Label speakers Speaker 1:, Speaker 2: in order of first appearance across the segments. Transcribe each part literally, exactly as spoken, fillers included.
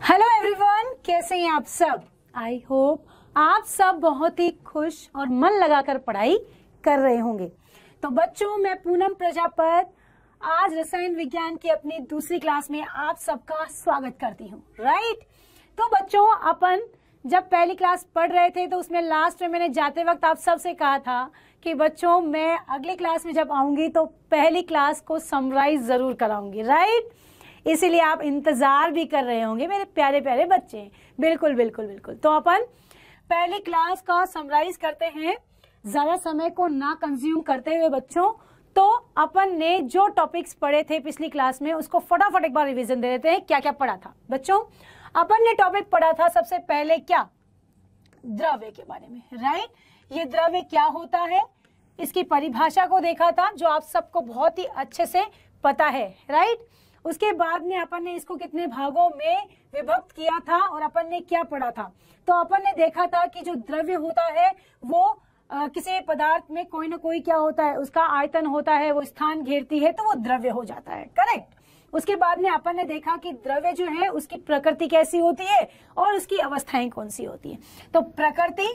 Speaker 1: Hello everyone, कैसे हैं आप सब। आई होप आप सब बहुत ही खुश और मन लगाकर पढ़ाई कर रहे होंगे। तो बच्चों, मैं पूनम प्रजापत आज रसायन विज्ञान की अपनी दूसरी क्लास में आप सबका स्वागत करती हूँ। राइट। तो बच्चों, अपन जब पहली क्लास पढ़ रहे थे तो उसमें लास्ट में मैंने जाते वक्त आप सबसे कहा था कि बच्चों मैं अगली क्लास में जब आऊंगी तो पहली क्लास को समराइज जरूर कराऊंगी। राइट। इसीलिए आप इंतजार भी कर रहे होंगे मेरे प्यारे प्यारे बच्चे। बिल्कुल बिल्कुल बिल्कुल। तो अपन पहली क्लास का समराइज करते हैं, ज्यादा समय को ना कंज्यूम करते हुए बच्चों। तो अपन ने जो टॉपिक्स पढ़े थे पिछली क्लास में उसको फटाफट एक बार रिवीजन दे देते हैं। क्या क्या पढ़ा था बच्चों। अपन ने टॉपिक पढ़ा था सबसे पहले क्या, द्रव्य के बारे में। राइट। ये द्रव्य क्या होता है, इसकी परिभाषा को देखा था जो आप सबको बहुत ही अच्छे से पता है। राइट। उसके बाद में अपन ने इसको कितने भागों में विभक्त किया था और अपन ने क्या पढ़ा था। तो अपन ने देखा था कि जो द्रव्य होता है वो आ, किसी पदार्थ में कोई ना कोई क्या होता है, उसका आयतन होता है, वो स्थान घेरती है तो वो द्रव्य हो जाता है। करेक्ट। उसके बाद में अपन ने देखा कि द्रव्य जो है उसकी प्रकृति कैसी होती है और उसकी अवस्थाएं कौन सी होती है। तो प्रकृति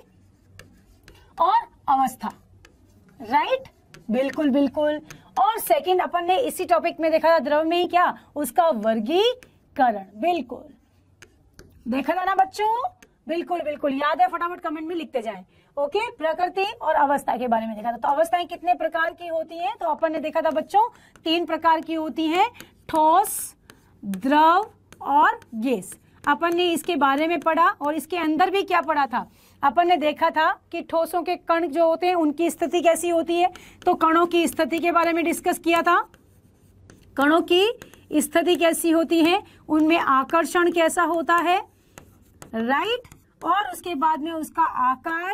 Speaker 1: और अवस्था। राइट। बिल्कुल बिल्कुल। और सेकंड अपन ने इसी टॉपिक में देखा था द्रव्य में ही क्या, उसका वर्गीकरण। बिल्कुल देखा था ना बच्चों। बिल्कुल बिल्कुल याद है, फटाफट कमेंट में लिखते जाएं। ओके। प्रकृति और अवस्था के बारे में देखा था। तो अवस्थाएं कितने प्रकार की होती हैं, तो अपन ने देखा था बच्चों तीन प्रकार की होती हैं, ठोस, द्रव और गैस। अपन ने इसके बारे में पढ़ा और इसके अंदर भी क्या पढ़ा था, अपन ने देखा था कि ठोसों के कण जो होते हैं उनकी स्थिति कैसी होती है। तो कणों की स्थिति के बारे में डिस्कस किया था। कणों की स्थिति कैसी होती है, उनमें आकर्षण कैसा होता है। राइट। और उसके बाद में उसका आकार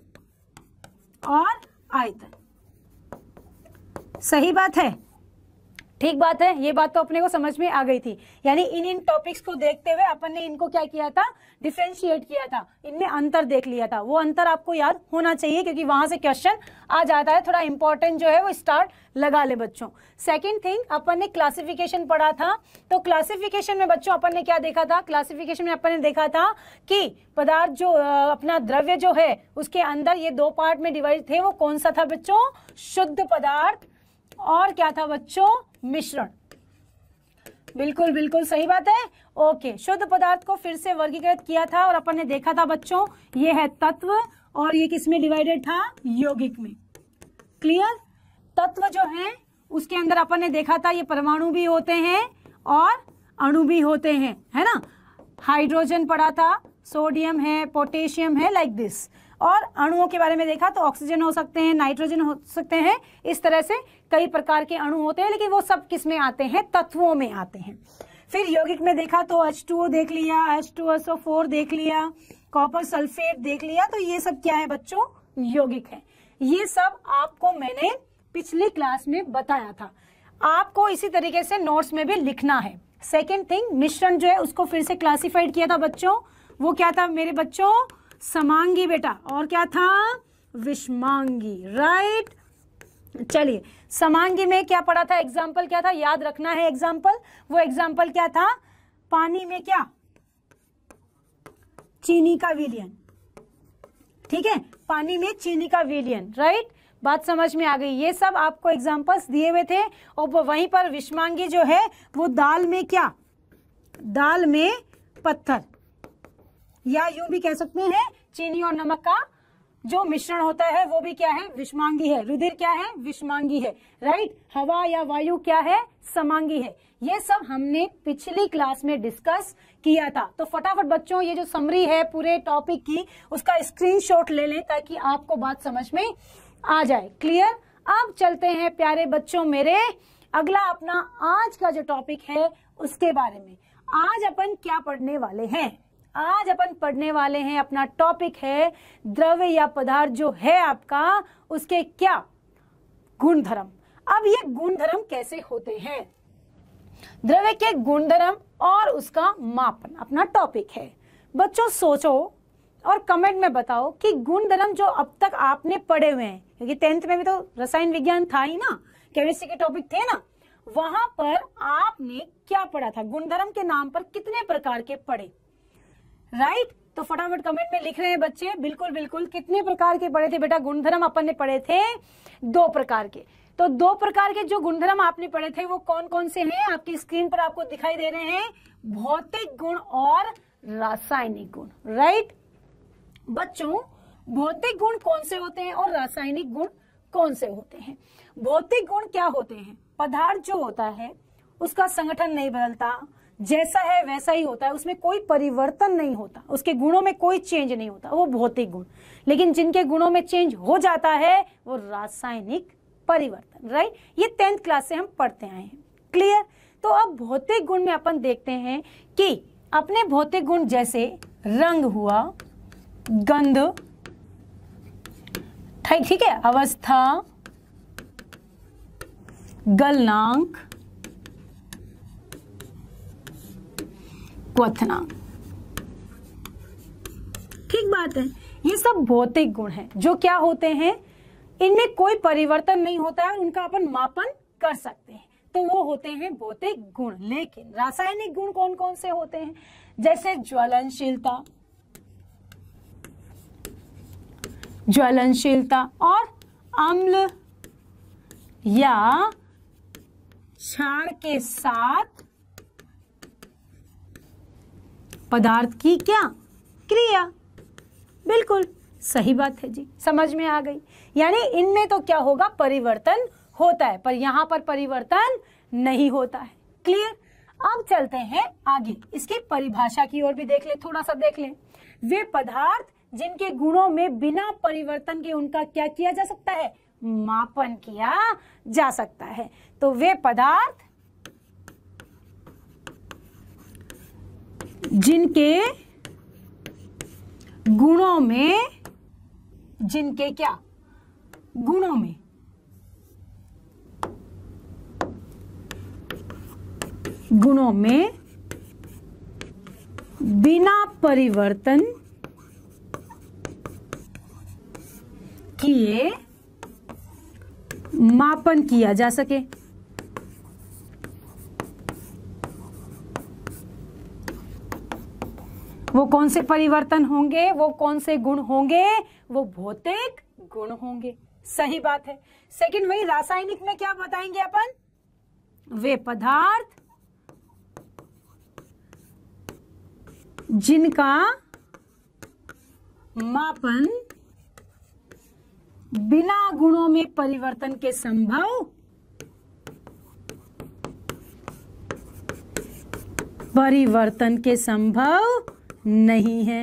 Speaker 1: और आयतन। सही बात है, ठीक बात है। ये बात तो अपने को समझ में आ गई थी। यानी इन इन टॉपिक्स को देखते हुए अपन ने इनको क्या किया था, डिफरेंशिएट किया था, इनमें अंतर देख लिया था। वो अंतर आपको याद होना चाहिए क्योंकि वहां से क्वेश्चन आ जाता है। थोड़ा इंपॉर्टेंट जो है वो स्टार्ट लगा ले बच्चों। सेकंड थिंग, अपन ने क्लासिफिकेशन पढ़ा था। तो क्लासिफिकेशन में बच्चों अपन ने क्या देखा था, क्लासिफिकेशन में अपन ने देखा था कि पदार्थ जो अपना द्रव्य जो है उसके अंदर ये दो पार्ट में डिवाइड थे। वो कौन सा था बच्चों, शुद्ध पदार्थ और क्या था बच्चों, मिश्रण। बिल्कुल बिल्कुल सही बात है। ओके। शुद्ध पदार्थ को फिर से वर्गीकृत किया था और अपन ने देखा था बच्चों ये है तत्व और ये किसमें डिवाइडेड था, यौगिक में। क्लियर। तत्व जो है उसके अंदर अपन ने देखा था ये परमाणु भी होते हैं और अणु भी होते हैं, है ना। हाइड्रोजन पढ़ा था, सोडियम है, पोटेशियम है, लाइक दिस। और अणुओं के बारे में देखा तो ऑक्सीजन हो सकते हैं, नाइट्रोजन हो सकते हैं, इस तरह से कई प्रकार के अणु होते हैं, लेकिन वो सब किस में आते हैं, तत्वों में आते हैं। फिर यौगिक में देखा तो एच टू ओ देख लिया, H two S O four देख लिया, कॉपर सल्फेट देख लिया। तो ये सब क्या है बच्चों, यौगिक है। ये सब आपको मैंने पिछली क्लास में बताया था। आपको इसी तरीके से नोट्स में भी लिखना है। सेकेंड थिंग, मिश्रण जो है उसको फिर से क्लासिफाइड किया था बच्चों। वो क्या था मेरे बच्चों, समांगी बेटा, और क्या था, विषमांगी। राइट। चलिए, समांगी में क्या पढ़ा था, एग्जाम्पल क्या था, याद रखना है एग्जाम्पल। वो एग्जाम्पल क्या था, पानी में क्या, चीनी का विलयन। ठीक है, पानी में चीनी का विलयन। राइट। बात समझ में आ गई। ये सब आपको एग्जाम्पल्स दिए हुए थे। और वहीं पर विषमांगी जो है वो दाल में क्या, दाल में पत्थर, या यूं भी कह सकते हैं चीनी और नमक का जो मिश्रण होता है वो भी क्या है, विषमांगी है। रुधिर क्या है, विषमांगी है। राइट। हवा या वायु क्या है, समांगी है। ये सब हमने पिछली क्लास में डिस्कस किया था। तो फटाफट बच्चों ये जो समरी है पूरे टॉपिक की उसका स्क्रीनशॉट ले लें ताकि आपको बात समझ में आ जाए। क्लियर। अब चलते हैं प्यारे बच्चों मेरे अगला अपना आज का जो टॉपिक है उसके बारे में। आज अपन क्या पढ़ने वाले हैं, आज अपन पढ़ने वाले हैं, अपना टॉपिक है द्रव्य या पदार्थ जो है आपका उसके क्या गुणधर्म। अब ये गुणधर्म कैसे होते हैं, द्रव्य के गुणधर्म और उसका मापन अपना टॉपिक है। बच्चों सोचो और कमेंट में बताओ कि गुणधर्म जो अब तक आपने पढ़े हुए हैं, क्योंकि टेंथ में भी तो रसायन विज्ञान था ही ना, केमिस्ट्री के टॉपिक थे ना, वहां पर आपने क्या पढ़ा था? गुणधर्म के नाम पर कितने प्रकार के पढ़े? राइट, तो फटाफट कमेंट में लिख रहे हैं बच्चे। बिल्कुल बिल्कुल, कितने प्रकार के पढ़े थे बेटा? गुणधर्म अपन ने पढ़े थे दो प्रकार के। तो दो प्रकार के जो गुणधर्म आपने पढ़े थे वो कौन कौन से हैं? आपकी स्क्रीन पर आपको दिखाई दे रहे हैं, भौतिक गुण और रासायनिक गुण। राइट बच्चों, भौतिक गुण कौन से होते हैं और रासायनिक गुण कौन से होते हैं? भौतिक गुण क्या होते हैं? पदार्थ जो होता है उसका संगठन नहीं बदलता, जैसा है वैसा ही होता है, उसमें कोई परिवर्तन नहीं होता, उसके गुणों में कोई चेंज नहीं होता, वो भौतिक गुण। लेकिन जिनके गुणों में चेंज हो जाता है वो रासायनिक परिवर्तन। राइट, ये टेंथ क्लास से हम पढ़ते आए हैं। क्लियर? तो अब भौतिक गुण में अपन देखते हैं कि अपने भौतिक गुण जैसे रंग हुआ, गंध, ठीक है, अवस्था, गलनांक, क्वथनांक। ठीक बात है, ये सब भौतिक गुण हैं जो क्या होते हैं, इनमें कोई परिवर्तन नहीं होता है, उनका अपन मापन कर सकते हैं, तो वो होते हैं भौतिक गुण। लेकिन रासायनिक गुण कौन कौन से होते हैं? जैसे ज्वलनशीलता, ज्वलनशीलता और अम्ल या क्षार के साथ पदार्थ की क्या क्रिया। बिल्कुल सही बात है जी, समझ में आ गई। यानी इनमें तो क्या होगा, परिवर्तन होता है, पर यहां पर परिवर्तन नहीं होता है। क्लियर? अब चलते हैं आगे, इसकी परिभाषा की ओर भी देख ले, थोड़ा सा देख ले। वे पदार्थ जिनके गुणों में बिना परिवर्तन के उनका क्या किया जा सकता है, मापन किया जा सकता है। तो वे पदार्थ जिनके गुणों में, जिनके क्या गुणों में गुणों में बिना परिवर्तन किए मापन किया जा सके। वो कौन से परिवर्तन होंगे, वो कौन से गुण होंगे? वो भौतिक गुण होंगे। सही बात है। सेकंड, वही रासायनिक में क्या बताएंगे अपन? वे पदार्थ जिनका मापन बिना गुणों में परिवर्तन के संभव परिवर्तन के संभव नहीं है।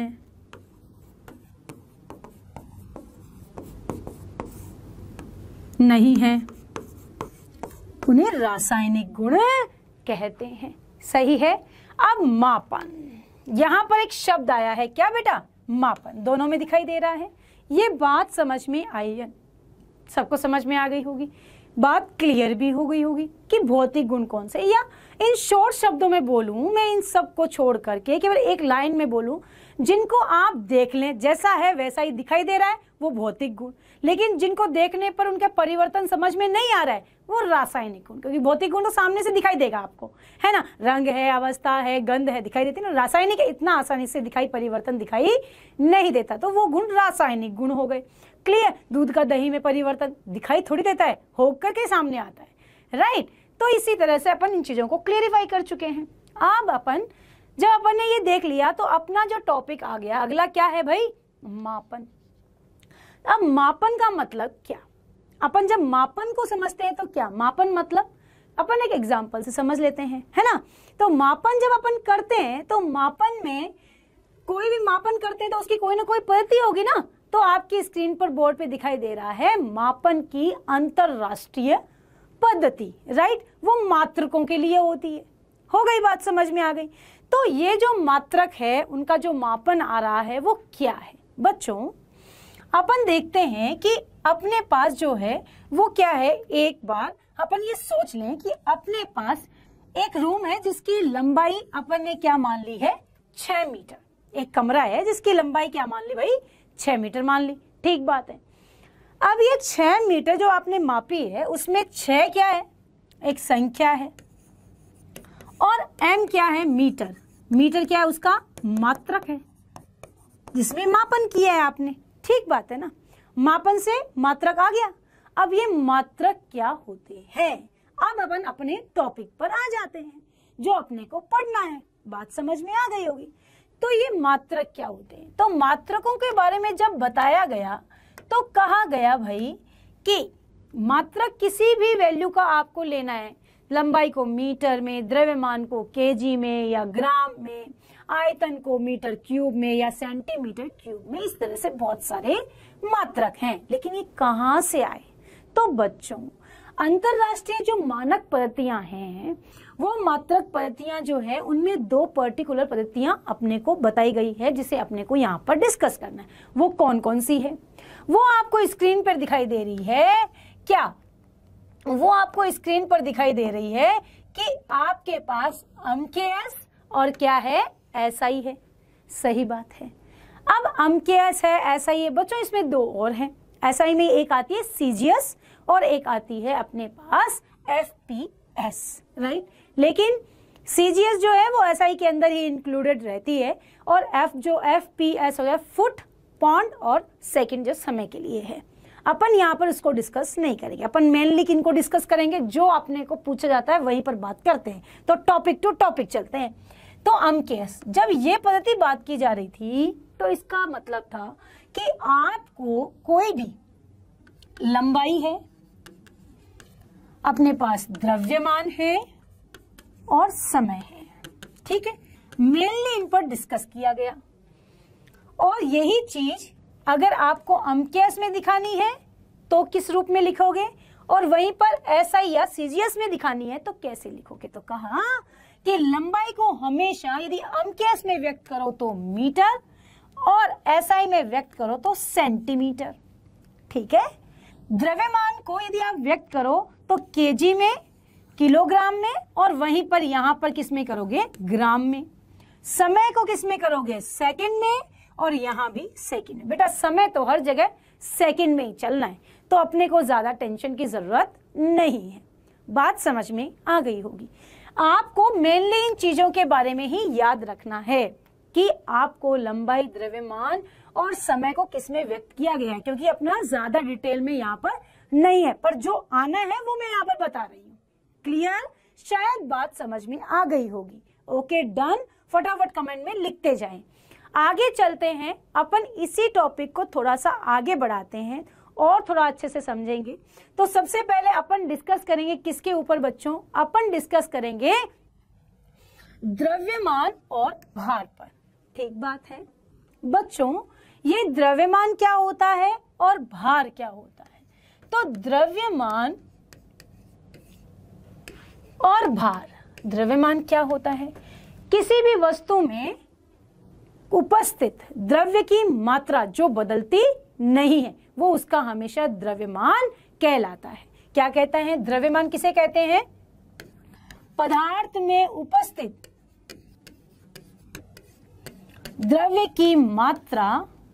Speaker 1: नहीं है, उन्हें रासायनिक गुण कहते हैं। सही है। अब मापन, यहां पर एक शब्द आया है, क्या बेटा? मापन। दोनों में दिखाई दे रहा है। ये बात समझ में आई है, सबको समझ में आ गई होगी, बात क्लियर भी हो गई होगी कि भौतिक गुण कौन से, या इन शॉर्ट शब्दों में बोलूं मैं, इन सब को छोड़ करके केवल एक लाइन में बोलूं, जिनको आप देख लें जैसा है वैसा ही दिखाई दे रहा है वो भौतिक गुण, लेकिन जिनको देखने पर उनका परिवर्तन समझ में नहीं आ रहा है वो रासायनिक गुण। क्योंकि भौतिक गुण तो सामने से दिखाई देगा आपको, है ना, रंग है, अवस्था है, गंध है, दिखाई देती है ना। रासायनिक इतना आसानी से दिखाई परिवर्तन दिखाई नहीं देता, तो वो गुण रासायनिक गुण हो गए। क्लियर? दूध का दही में परिवर्तन दिखाई थोड़ी देता है, हो करके सामने आता है। राइट, तो इसी तरह से अपन इन चीजों को क्लियरिफाई कर चुके हैं। अब अपन जब अपन ने ये देख लिया तो अपना जो टॉपिक आ गया अगला क्या है भाई? मापन। अब मापन का मतलब क्या? अपन जब मापन को समझते हैं तो क्या मापन मतलब, अपन एक एग्जांपल से समझ लेते हैं, है ना। तो मापन जब अपन करते हैं तो मापन में कोई भी मापन करते हैं तो उसकी कोई ना कोई पद्धति होगी ना। तो आपकी स्क्रीन पर बोर्ड पे दिखाई दे रहा है मापन की अंतरराष्ट्रीय पद्धति। राइट, वो मात्रकों के लिए होती है। हो गई बात, समझ में आ गई। तो ये जो मात्रक है उनका जो मापन आ रहा है वो क्या है? बच्चों अपन देखते हैं कि अपने पास जो है वो क्या है। एक बार अपन ये सोच लें कि अपने पास एक रूम है जिसकी लंबाई अपन ने क्या मान ली है? छह मीटर। एक कमरा है जिसकी लंबाई क्या मान ली भाई? छह मीटर मान ली। ठीक बात है। अब ये छह मीटर जो आपने मापी है उसमें छह क्या है? एक संख्या है, और m क्या है, मीटर। मीटर क्या है, उसका मात्रक है जिसमें मापन किया है आपने। ठीक बात है ना, मापन से मात्रक आ गया। अब ये मात्रक क्या होते हैं, अब अपन अपने टॉपिक पर आ जाते हैं जो अपने को पढ़ना है। बात समझ में आ गई होगी। तो ये मात्रक क्या होते हैं, तो मात्रकों के बारे में जब बताया गया तो कहा गया भाई कि मात्रक किसी भी वैल्यू का आपको लेना है, लंबाई को मीटर में, द्रव्यमान को केजी में या ग्राम में, आयतन को मीटर क्यूब में या सेंटीमीटर क्यूब में, इस तरह से बहुत सारे मात्रक हैं। लेकिन ये कहाँ से आए, तो बच्चों अंतरराष्ट्रीय जो मानक पद्धतियां हैं, वो मात्रक पद्धतियां जो है उनमें दो पर्टिकुलर पद्धतियां अपने को बताई गई है जिसे अपने को यहाँ पर डिस्कस करना है। वो कौन कौन सी है, वो आपको स्क्रीन पर दिखाई दे रही है क्या, वो आपको स्क्रीन पर दिखाई दे रही है कि आपके पास एमकेएस और क्या है, एसआई है। सही बात है। अब एमकेएस है, एसआई है। बच्चों इसमें दो और हैं। एसआई में एक आती है सीजीएस और एक आती है अपने पास एफपीएस, राइट। लेकिन सीजीएस जो है वो एसआई के अंदर ही इंक्लूडेड रहती है, और एफ जो एफपीएस हो गया फुट, पॉन्ड और सेकंड जो समय के लिए है। अपन यहाँ पर उसको डिस्कस नहीं करेंगे, अपन मेनली किनको डिस्कस करेंगे, जो अपने को पूछा जाता है वहीं पर बात करते हैं। तो टॉपिक टू टॉपिक चलते हैं। तो एमकेएस, जब ये पद्धति बात की जा रही थी तो इसका मतलब था कि आपको कोई भी लंबाई है, अपने पास द्रव्यमान है और समय है, ठीक है, मेनली इन पर डिस्कस किया गया। और यही चीज अगर आपको एमकेएस में दिखानी है तो किस रूप में लिखोगे, और वहीं पर एसआई या सीजीएस में दिखानी है तो कैसे लिखोगे। तो कहा कि लंबाई को हमेशा यदि एमकेएस में व्यक्त करो तो मीटर और एसआई में व्यक्त करो तो सेंटीमीटर, ठीक है। द्रव्यमान को यदि आप व्यक्त करो तो केजी में, किलोग्राम में, और वहीं पर यहां पर किस में करोगे, ग्राम में। समय को किस में करोगे, सेकंड में, और यहां भी सेकंड में। बेटा समय तो हर जगह सेकंड में ही चलना है, तो अपने को ज्यादा टेंशन की जरूरत नहीं है। बात समझ में आ गई होगी। आपको मेनली इन चीजों के बारे में ही याद रखना है कि आपको लंबाई, द्रव्यमान और समय को किस में व्यक्त किया गया है, क्योंकि अपना ज्यादा डिटेल में यहाँ पर नहीं है, पर जो आना है वो मैं यहाँ पर बता रही हूँ। क्लियर, शायद बात समझ में आ गई होगी। ओके डन, फटाफट कमेंट में लिखते जाएं। आगे चलते हैं, अपन इसी टॉपिक को थोड़ा सा आगे बढ़ाते हैं और थोड़ा अच्छे से समझेंगे। तो सबसे पहले अपन डिस्कस करेंगे किसके ऊपर बच्चों, अपन डिस्कस करेंगे द्रव्यमान और भार पर। ठीक बात है बच्चों, ये द्रव्यमान क्या होता है और भार क्या होता है। तो द्रव्यमान और भार, द्रव्यमान क्या होता है, किसी भी वस्तु में उपस्थित द्रव्य की मात्रा जो बदलती नहीं है वो उसका हमेशा द्रव्यमान कहलाता है। क्या कहता है, द्रव्यमान किसे कहते हैं, पदार्थ में उपस्थित द्रव्य की मात्रा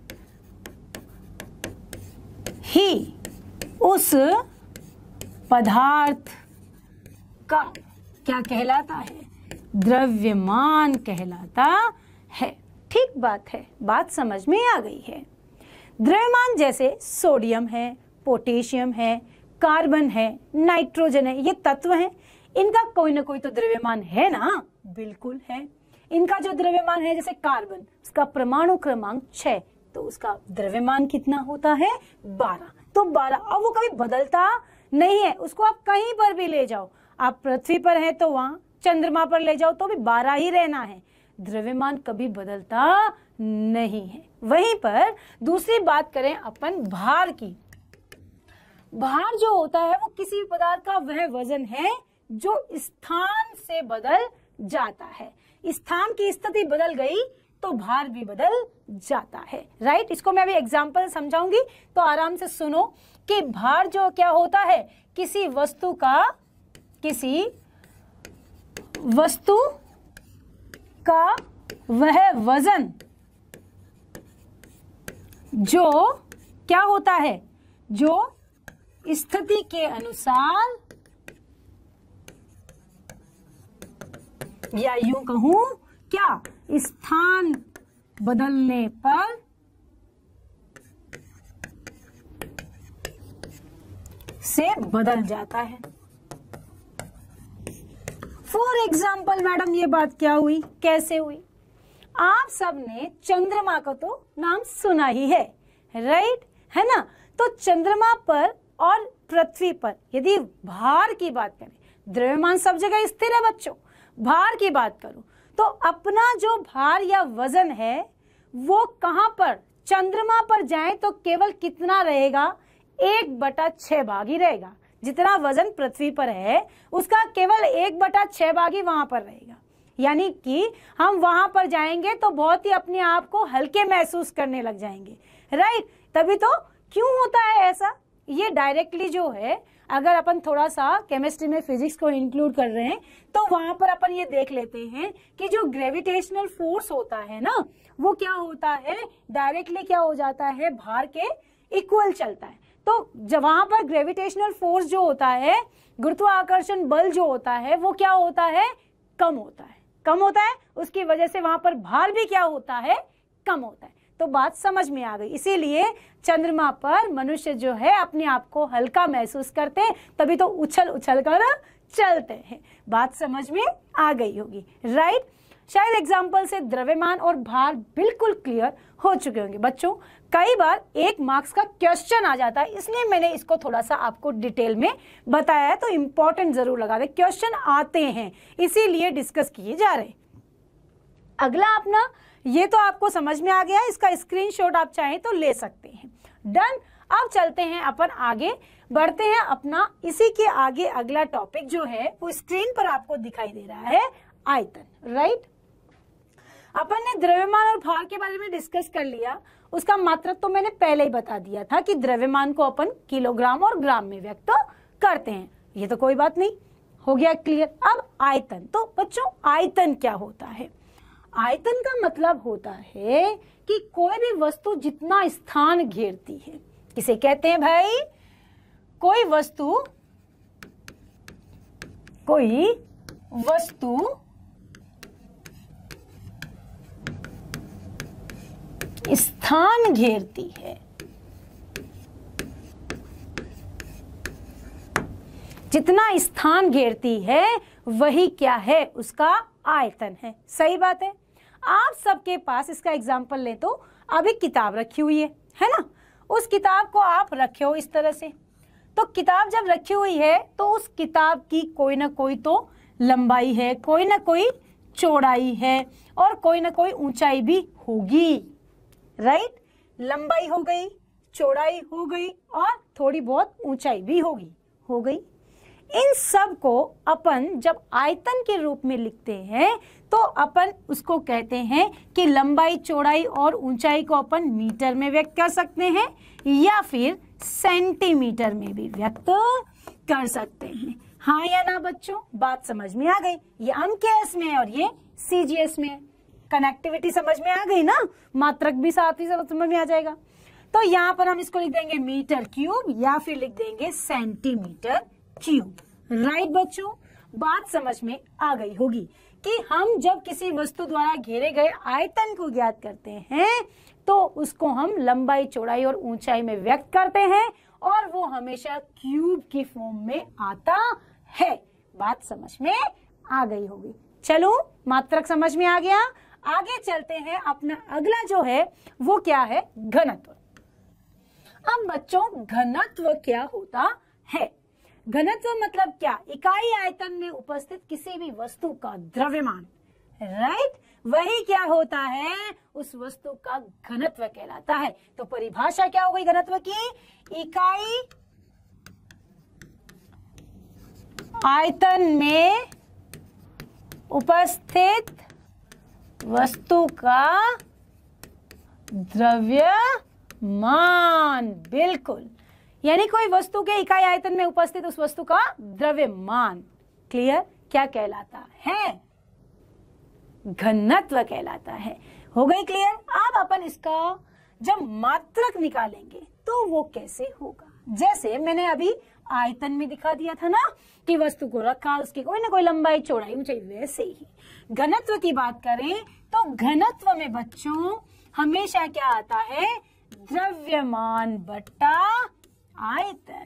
Speaker 1: ही उस पदार्थ का क्या कहलाता है, द्रव्यमान कहलाता है। ठीक बात है, बात समझ में आ गई है। द्रव्यमान जैसे सोडियम है, पोटेशियम है, कार्बन है, नाइट्रोजन है, ये तत्व हैं, इनका कोई ना कोई तो द्रव्यमान है ना, बिल्कुल है। इनका जो द्रव्यमान है, जैसे कार्बन, उसका परमाणु क्रमांक छह, तो उसका द्रव्यमान कितना होता है, बारह। तो बारह, अब वो कभी बदलता नहीं है, उसको आप कहीं पर भी ले जाओ, आप पृथ्वी पर हैं तो वहां, चंद्रमा पर ले जाओ तो भी बारह ही रहना है, द्रव्यमान कभी बदलता नहीं है। वहीं पर दूसरी बात करें अपन भार की, भार जो होता है वो किसी भी पदार्थ का वह वजन है जो स्थान से बदल जाता है। स्थान की स्थिति बदल गई तो भार भी बदल जाता है, राइट। इसको मैं अभी एग्जांपल समझाऊंगी तो आराम से सुनो कि भार जो क्या होता है, किसी वस्तु का, किसी वस्तु का वह वजन जो क्या होता है, जो स्थिति के अनुसार या यूं कहूं क्या, स्थान बदलने पर से बदल जाता है। फॉर एग्जाम्पल मैडम ये बात क्या हुई, कैसे हुई? आप सबने चंद्रमा का तो नाम सुना ही है, राइट, है ना? तो चंद्रमा पर और पृथ्वी पर यदि भार की बात करें, द्रव्यमान सब जगह स्थिर है बच्चों, भार की बात करो तो अपना जो भार या वजन है वो कहां पर, चंद्रमा पर जाए तो केवल कितना रहेगा, एक बटा छह भाग ही रहेगा। जितना वजन पृथ्वी पर है उसका केवल एक बटा छह भाग ही वहां पर रहेगा। यानी कि हम वहां पर जाएंगे तो बहुत ही अपने आप को हल्के महसूस करने लग जाएंगे, राइट। तभी तो क्यों होता है ऐसा, ये डायरेक्टली जो है अगर अपन थोड़ा सा केमिस्ट्री में फिजिक्स को इंक्लूड कर रहे हैं तो वहां पर अपन ये देख लेते हैं कि जो ग्रेविटेशनल फोर्स होता है ना वो क्या होता है, डायरेक्टली क्या हो जाता है, भार के इक्वल चलता है। तो जब वहां पर ग्रेविटेशनल फोर्स जो होता है, गुरुत्वाकर्षण बल जो होता है वो क्या होता है, कम होता है, कम होता है। उसकी वजह से वहां पर भार भी क्या होता है, कम होता है। तो बात समझ में आ गई। इसीलिए चंद्रमा पर मनुष्य जो है अपने आप को हल्का महसूस करते हैं, तभी तो उछल उछल कर चलते हैं। बात समझ में आ गई होगी, राइट। शायद एग्जाम्पल से द्रव्यमान और भार बिल्कुल क्लियर हो चुके होंगे बच्चों। कई बार एक मार्क्स का क्वेश्चन आ जाता है, इसलिए मैंने इसको थोड़ा सा आपको डिटेल में बताया है, तो इंपॉर्टेंट जरूर लगा दे, क्वेश्चन आते हैं इसीलिए डिस्कस किए जा रहे हैं। अगला अपना ये तो आपको समझ में आ गया, इसका स्क्रीनशॉट आप चाहें तो ले सकते हैं। डन। अब चलते हैं अपन आगे बढ़ते हैं अपना, इसी के आगे अगला टॉपिक जो है वो स्क्रीन पर आपको दिखाई दे रहा है, आयतन, राइट। अपन ने द्रव्यमान और भार के बारे में डिस्कस कर लिया। उसका मात्रक तो मैंने पहले ही बता दिया था कि द्रव्यमान को अपन किलोग्राम और ग्राम में व्यक्त करते हैं, ये तो कोई बात नहीं, हो गया क्लियर। अब आयतन, तो बच्चों आयतन क्या होता है? आयतन का मतलब होता है कि कोई भी वस्तु जितना स्थान घेरती है, किसे कहते हैं भाई, कोई वस्तु कोई वस्तु स्थान घेरती है, जितना स्थान घेरती है वही क्या है, उसका आयतन है। सही बात है। आप सबके पास इसका एग्जाम्पल ले तो अभी किताब रखी हुई है, है ना। उस किताब को आप रखे हो इस तरह से, तो किताब जब रखी हुई है तो उस किताब की कोई ना कोई तो लंबाई है, कोई ना कोई चौड़ाई है और कोई ना कोई ऊंचाई भी होगी, राइट। लंबाई हो गई, चौड़ाई हो गई और थोड़ी बहुत ऊंचाई भी होगी, हो गई। इन सब को अपन जब आयतन के रूप में लिखते हैं तो अपन उसको कहते हैं कि लंबाई, चौड़ाई और ऊंचाई को अपन मीटर में व्यक्त कर सकते हैं या फिर सेंटीमीटर में भी व्यक्त कर सकते हैं। हाँ या ना बच्चों, बात समझ में आ गई। ये एमकेएस में है और ये सीजीएस में है। कनेक्टिविटी समझ में आ गई ना, मात्रक भी साथ ही समझ में आ जाएगा। तो यहाँ पर हम इसको लिख देंगे मीटर क्यूब या फिर लिख देंगे सेंटीमीटर क्यूब, राइट बच्चों। बात समझ में आ गई होगी कि हम जब किसी वस्तु द्वारा घेरे गए आयतन को ज्ञात करते हैं तो उसको हम लंबाई, चौड़ाई और ऊंचाई में व्यक्त करते हैं और वो हमेशा क्यूब की फॉर्म में आता है। बात समझ में आ गई होगी। चलो, मात्रक समझ में आ गया। आगे चलते हैं, अपना अगला जो है वो क्या है, घनत्व। अब बच्चों घनत्व क्या होता है? घनत्व मतलब क्या, इकाई आयतन में उपस्थित किसी भी वस्तु का द्रव्यमान, राइट, वही क्या होता है, उस वस्तु का घनत्व कहलाता है। तो परिभाषा क्या हो गई घनत्व की, इकाई आयतन में उपस्थित वस्तु का द्रव्यमान, बिल्कुल, यानी कोई वस्तु के इकाई आयतन में उपस्थित उस वस्तु का द्रव्यमान, क्लियर, क्या कहलाता है, घनत्व कहलाता है। हो गई क्लियर। अब अपन इसका जब मात्रक निकालेंगे तो वो कैसे होगा, जैसे मैंने अभी आयतन में दिखा दिया था ना कि वस्तु को रखा, उसकी कोई ना कोई लंबाई चौड़ाई ऊंचाई। वैसे ही घनत्व की बात करें तो घनत्व में बच्चों हमेशा क्या आता है, द्रव्यमान बट्टा आयतन।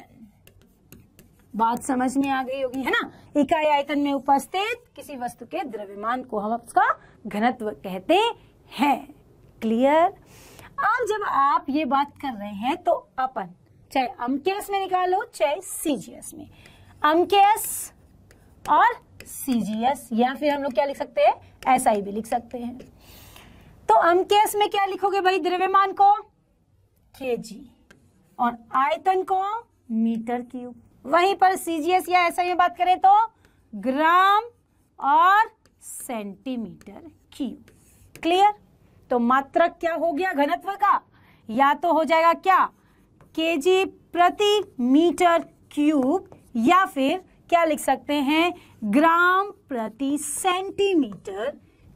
Speaker 1: बात समझ में आ गई होगी, है ना। इकाई आयतन में उपस्थित किसी वस्तु के द्रव्यमान को हम उसका घनत्व कहते हैं। क्लियर। अब जब आप ये बात कर रहे हैं तो अपन चाहे अमकेस में निकालो चाहे सीजीएस में, अमकेस और सीजीएस, या फिर हम लोग क्या लिख सकते हैं, एसआई भी लिख सकते हैं। तो अमकेस में क्या लिखोगे भाई, द्रव्यमान को केजी और आयतन को मीटर क्यूब। वहीं पर सीजीएस या एसआई में बात करें तो ग्राम और सेंटीमीटर क्यूब। क्लियर। तो मात्रक क्या हो गया घनत्व का, या तो हो जाएगा क्या, केजी प्रति मीटर क्यूब, या फिर क्या लिख सकते हैं, ग्राम प्रति सेंटीमीटर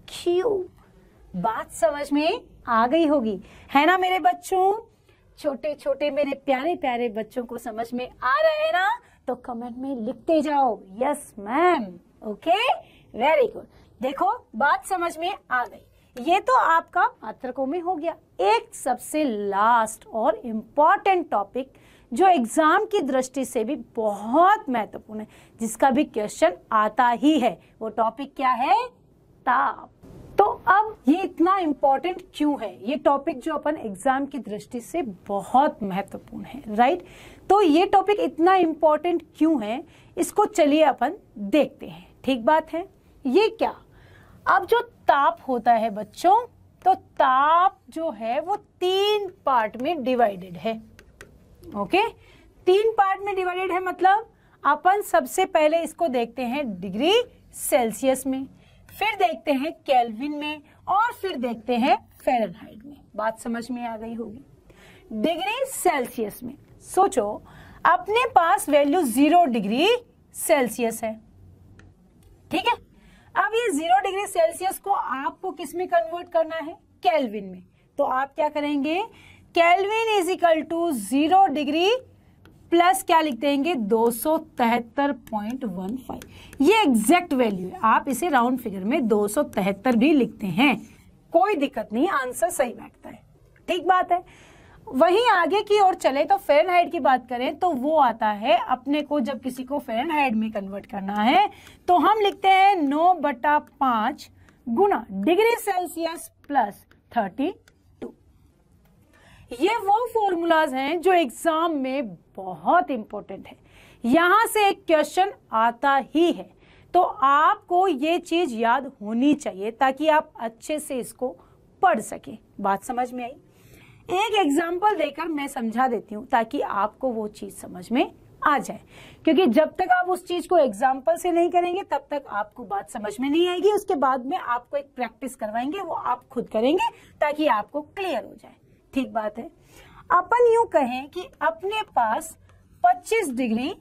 Speaker 1: क्यूब। बात समझ में आ गई होगी, है ना मेरे बच्चों। छोटे छोटे मेरे प्यारे प्यारे बच्चों को समझ में आ रहा है ना, तो कमेंट में लिखते जाओ yes ma'am. Okay, very good. देखो बात समझ में आ गई। ये तो आपका मात्रकों में हो गया। एक सबसे लास्ट और इम्पॉर्टेंट टॉपिक जो एग्जाम की दृष्टि से भी बहुत महत्वपूर्ण है, जिसका भी क्वेश्चन आता ही है, वो टॉपिक क्या है, ताप। तो अब ये इतना इम्पोर्टेंट क्यों है, ये टॉपिक जो अपन एग्जाम की दृष्टि से बहुत महत्वपूर्ण है, राइट। तो ये टॉपिक इतना इम्पोर्टेंट क्यों है, इसको चलिए अपन देखते हैं। ठीक बात है। ये क्या, अब जो ताप होता है बच्चों, तो ताप जो है वो तीन पार्ट में डिवाइडेड है। ओके, तीन पार्ट में डिवाइडेड है, मतलब अपन सबसे पहले इसको देखते हैं डिग्री सेल्सियस में, फिर देखते हैं केल्विन में, और फिर देखते हैं फ़ारेनहाइट में। बात समझ में आ गई होगी। डिग्री सेल्सियस में सोचो, अपने पास वैल्यू जीरो डिग्री सेल्सियस है, ठीक है। अब ये जीरो डिग्री सेल्सियस को आपको किस में कन्वर्ट करना है, केल्विन में। तो आप क्या करेंगे, Kelvin is equal to zero degree plus क्या लिख देंगे, दो सौ तिहत्तर पॉइंट वन फाइव। ये एग्जैक्ट वैल्यू है, आप इसे राउंड फिगर में दो सौ तिहत्तर भी लिखते हैं, कोई दिक्कत नहीं, आंसर सही बैठता है। ठीक बात है। वहीं आगे की ओर चले तो फ़ारेनहाइट की बात करें तो वो आता है, अपने को जब किसी को फ़ारेनहाइट में कन्वर्ट करना है तो हम लिखते हैं नौ बटा पांच गुना degree Celsius plus thirty two. ये वो फॉर्मूलाज हैं जो एग्जाम में बहुत इंपॉर्टेंट है, यहां से एक क्वेश्चन आता ही है, तो आपको ये चीज याद होनी चाहिए ताकि आप अच्छे से इसको पढ़ सके। बात समझ में आई। एक एग्जाम्पल देकर मैं समझा देती हूँ ताकि आपको वो चीज समझ में आ जाए, क्योंकि जब तक आप उस चीज को एग्जाम्पल से नहीं करेंगे तब तक आपको बात समझ में नहीं आएगी। उसके बाद में आपको एक प्रैक्टिस करवाएंगे, वो आप खुद करेंगे ताकि आपको क्लियर हो जाए। ठीक बात है। अपन यूं कहें कि अपने पास पच्चीस डिग्री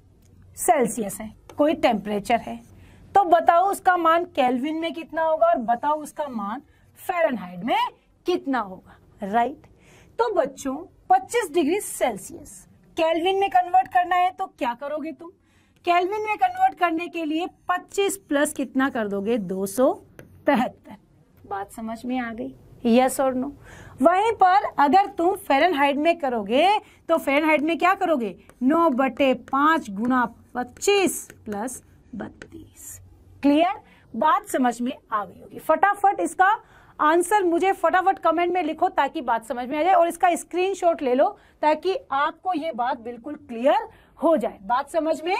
Speaker 1: सेल्सियस है, कोई टेम्परेचर है, तो बताओ उसका मान केल्विन में कितना होगा और बताओ उसका मान फ़ारेनहाइट में कितना होगा, राइट। तो बच्चों पच्चीस डिग्री सेल्सियस केल्विन में कन्वर्ट करना है तो क्या करोगे तुम, केल्विन में कन्वर्ट करने के लिए पच्चीस प्लस कितना कर दोगे, दो सौ तिहत्तर। बात समझ में आ गई, यस और नो। वहीं पर अगर तुम फ़ारेनहाइट में करोगे तो फ़ारेनहाइट में क्या करोगे, नौ बटे पांच गुना पच्चीस प्लस बत्तीस। क्लियर, बात समझ में आ गई होगी। फटाफट इसका आंसर मुझे फटाफट कमेंट में लिखो ताकि बात समझ में आ जाए, और इसका स्क्रीनशॉट ले लो ताकि आपको ये बात बिल्कुल क्लियर हो जाए। बात समझ में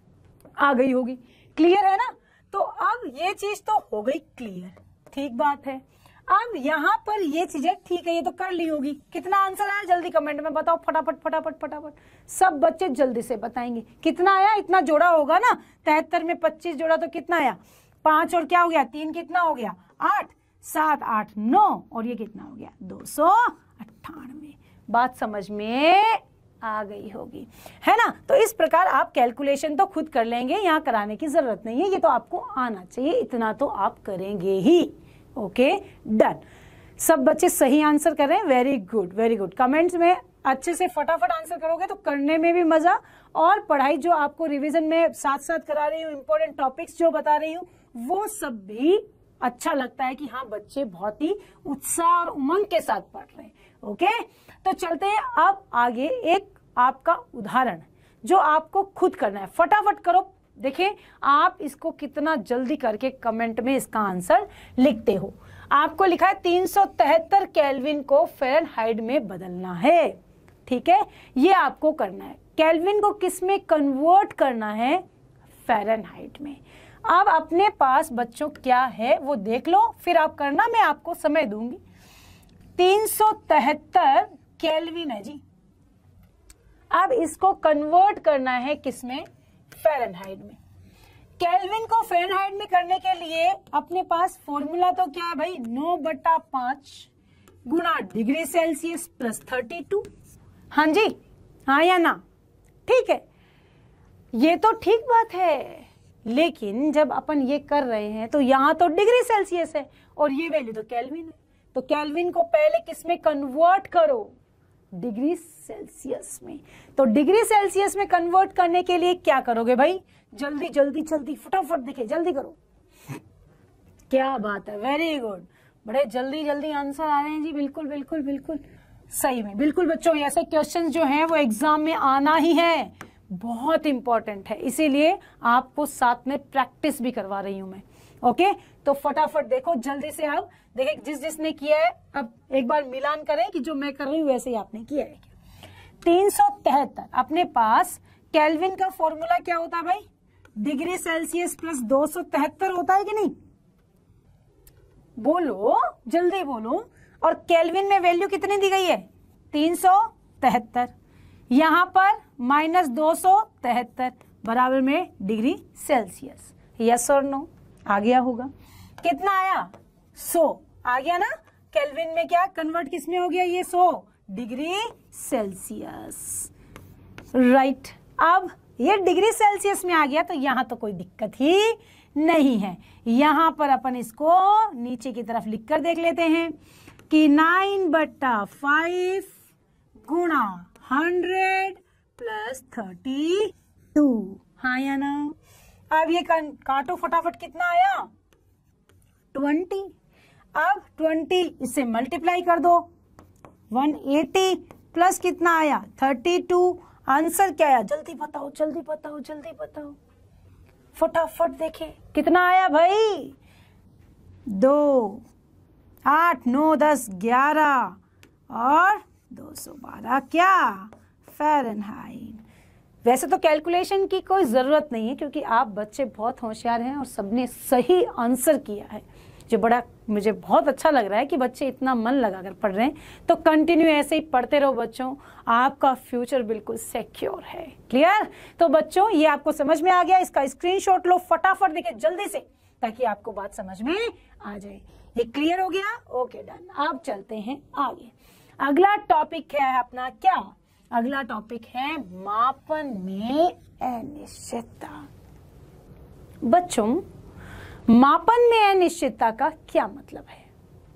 Speaker 1: आ गई होगी, क्लियर है ना। तो अब ये चीज तो हो गई क्लियर, ठीक बात है। अब यहाँ पर ये चीजें ठीक है, ये तो कर ली होगी। कितना आंसर आया जल्दी कमेंट में बताओ, फटाफट फटाफट फटाफट। सब बच्चे जल्दी से बताएंगे कितना आया, इतना जोड़ा होगा ना, तिहत्तर में पच्चीस जोड़ा तो कितना आया, पांच और क्या हो गया, तीन कितना हो गया, आठ, सात आठ नौ, और ये कितना हो गया, दो सौ अट्ठानवे। बात समझ में आ गई होगी, है ना। तो इस प्रकार आप कैलकुलेशन तो खुद कर लेंगे, यहाँ कराने की जरूरत नहीं है, ये तो आपको आना चाहिए, इतना तो आप करेंगे ही। Okay, done. सब बच्चे सही आंसर कर रहे हैं, very good very good. Comments में अच्छे से फटाफट आंसर करोगे तो करने में भी मजा, और पढ़ाई जो आपको रिवीजन में साथ साथ करा रही हूँ, इंपॉर्टेंट टॉपिक्स जो बता रही हूँ, वो सब भी अच्छा लगता है कि हाँ बच्चे बहुत ही उत्साह और उमंग के साथ पढ़ रहे हैं। ओके, तो चलते हैं अब आगे। एक आपका उदाहरण जो आपको खुद करना है, फटाफट करो। देखिए आप इसको कितना जल्दी करके कमेंट में इसका आंसर लिखते हो। आपको लिखा है तीन सौ तिहत्तर केल्विन को फ़ारेनहाइट में बदलना है। ठीक है, ये आपको करना है। केल्विन को किस में कन्वर्ट करना है? फ़ारेनहाइट में। अब अपने पास बच्चों क्या है वो देख लो, फिर आप करना, मैं आपको समय दूंगी। तीन सौ तिहत्तर केल्विन है जी। अब इसको कन्वर्ट करना है किसमें? फ़ारेनहाइट में। केल्विन को फ़ारेनहाइट में करने के लिए अपने पास फॉर्मूला तो क्या है भाई? नौ बटा पांच गुणा degree Celsius plus thirty two. हाँ जी, हाँ या ना? ठीक है, ये तो ठीक बात है, लेकिन जब अपन ये कर रहे हैं तो यहां तो डिग्री सेल्सियस है और ये वैल्यू तो केल्विन है, तो केल्विन को पहले किस में कन्वर्ट करो? डिग्री सेल्सियस में। तो डिग्री सेल्सियस में कन्वर्ट करने के लिए क्या करोगे भाई? जल्दी जल्दी जल्दी फटाफट, देखिए जल्दी करो। क्या बात है, वेरी गुड, बड़े जल्दी जल्दी आंसर आ रहे हैं जी। बिल्कुल बिल्कुल बिल्कुल सही में, बिल्कुल बच्चों, ऐसे क्वेश्चन जो हैं वो एग्जाम में आना ही है, बहुत इंपॉर्टेंट है, इसीलिए आपको साथ में प्रैक्टिस भी करवा रही हूं मैं। ओके, तो फटाफट देखो जल्दी से। आप देखिए जिस जिसने किया है अब एक बार मिलान करें कि जो मैं कर रही हूँ वैसे ही आपने किया है। तीन सौ तिहत्तर, अपने पास केल्विन का फॉर्मूला क्या होता है भाई? डिग्री सेल्सियस प्लस दो सौ तिहत्तर होता है कि नहीं? बोलो, जल्दी बोलो। और केल्विन में वैल्यू कितनी दी गई है? तीन सौ तिहत्तर। यहां पर माइनस दो सौ तिहत्तर बराबर में डिग्री सेल्सियस। यस और नो? आ गया होगा। कितना आया? सौ आ गया ना? केल्विन में क्या कन्वर्ट किस में हो गया? ये सौ डिग्री सेल्सियस। राइट, अब ये डिग्री सेल्सियस में आ गया तो यहां तो कोई दिक्कत ही नहीं है। यहां पर अपन इसको नीचे की तरफ लिख कर देख लेते हैं कि नाइन बट्टा फाइव गुणा हंड्रेड प्लस थर्टी टू। हाँ या ना? अब ये काटो फटाफट, कितना आया? ट्वेंटी। अब ट्वेंटी इससे मल्टीप्लाई कर दो, वन एटी प्लस कितना आया? Thirty two. आंसर क्या आया? जल्दी बताओ जल्दी बताओ जल्दी बताओ, फटाफट देखें कितना आया भाई? दो, आठ, नौ, दस, ग्यारह और दो सौ बारह क्या? फ़ारेनहाइट। वैसे तो कैलकुलेशन की कोई ज़रूरत नहीं है क्योंकि आप बच्चे बहुत होशियार हैं और सबने सही आंसर किया है, जो बड़ा मुझे बहुत अच्छा लग रहा है कि बच्चे इतना मन लगाकर पढ़ रहे हैं। तो कंटिन्यू ऐसे ही पढ़ते रहो बच्चों, आपका फ्यूचर बिल्कुल सिक्योर है। क्लियर? तो बच्चों ये आपको समझ में आ गया, इसका स्क्रीनशॉट लो फटाफट, देखिए जल्दी से, ताकि आपको बात समझ में आ जाए। ये क्लियर हो गया? Okay done. अब चलते हैं आगे। अगला टॉपिक है अपना क्या? अगला टॉपिक है मापन में अनिश्चितता। बच्चों मापन में अनिश्चितता का क्या मतलब है?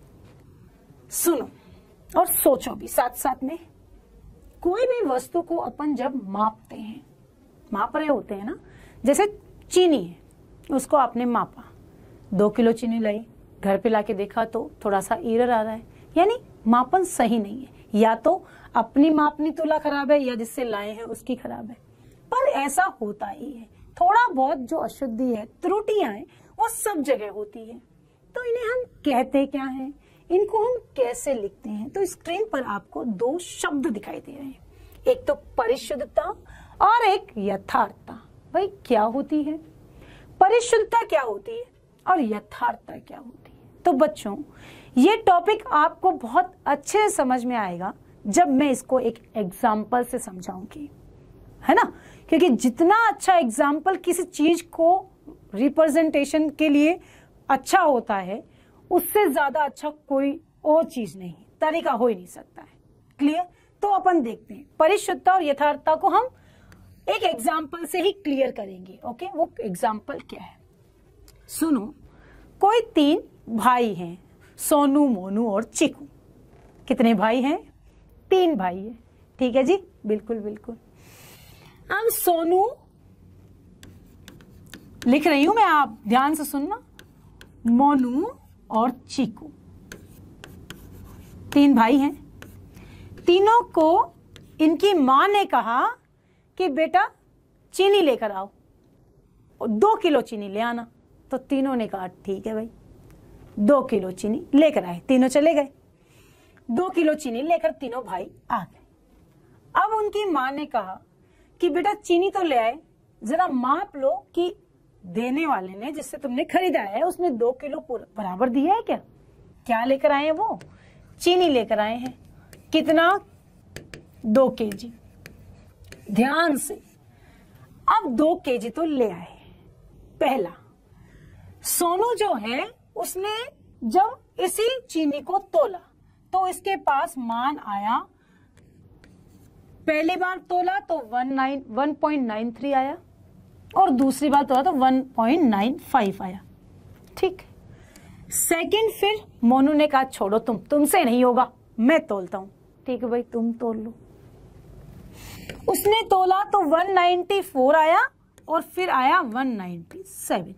Speaker 1: सुनो और सोचो भी साथ साथ में। कोई भी वस्तु को अपन जब मापते हैं, माप रहे होते हैं ना, जैसे चीनी है, उसको आपने मापा, दो किलो चीनी लाई, घर पे लाके देखा तो थोड़ा सा एरर आ रहा है, यानी मापन सही नहीं है, या तो अपनी मापनी तुला खराब है या जिससे लाए हैं उसकी खराब है। पर ऐसा होता ही है, थोड़ा बहुत जो अशुद्धि है, त्रुटियां हैं, वो सब जगह होती है। तो इन्हें हम कहते क्या हैं, इनको हम कैसे लिखते हैं? तो स्क्रीन पर आपको दो शब्द दिखाई दे रहे हैं, एक तो परिशुद्धता और एक यथार्थता। भाई क्या होती है परिशुद्धता, क्या होती है और यथार्थता क्या होती है? तो बच्चों ये टॉपिक आपको बहुत अच्छे से समझ में आएगा जब मैं इसको एक एग्जाम्पल से समझाऊंगी, है ना? क्योंकि जितना अच्छा एग्जाम्पल किसी चीज को रिप्रेजेंटेशन के लिए अच्छा होता है, उससे ज्यादा अच्छा कोई और चीज नहीं, तरीका हो ही नहीं सकता है। क्लियर? तो अपन देखते हैं परिशुद्धता और यथार्थता को हम एक एग्जाम्पल से ही क्लियर करेंगे। ओके, वो एग्जाम्पल क्या है? सुनो, कोई तीन भाई हैं, सोनू, मोनू और चिकू। कितने भाई हैं? तीन भाई हैं। ठीक है जी, बिल्कुल बिल्कुल। अब सोनू लिख रही हूं मैं, आप ध्यान से सुनना। मोनू और चीकू तीन भाई हैं। तीनों को इनकी मां ने कहा कि बेटा चीनी लेकर आओ और दो किलो चीनी ले आना। तो तीनों ने कहा ठीक है भाई, दो किलो चीनी लेकर आए। तीनों चले गए, दो किलो चीनी लेकर तीनों भाई आ गए। अब उनकी मां ने कहा कि बेटा चीनी तो ले आए, जरा माप लो कि देने वाले ने जिससे तुमने खरीदा है उसने दो किलो बराबर दिया है क्या। क्या लेकर आए हैं वो? चीनी लेकर आए हैं। कितना? दो केजी। ध्यान से, अब दो केजी तो ले आए। पहला, सोनू जो है उसने जब इसी चीनी को तोला तो इसके पास मान आया, पहली बार तोला तो वन पॉइंट नाइन थ्री आया और दूसरी बार तोला तो वन पॉइंट नाइन फाइव आया। ठीक। सेकंड फिर मोनू ने कहा छोड़ो, तुम तुमसे नहीं होगा, मैं तोलता हूं। ठीक है भाई, तुम तोल लो। उसने तोला तो वन नाइंटी फोर आया और फिर आया वन नाइंटी सेवन।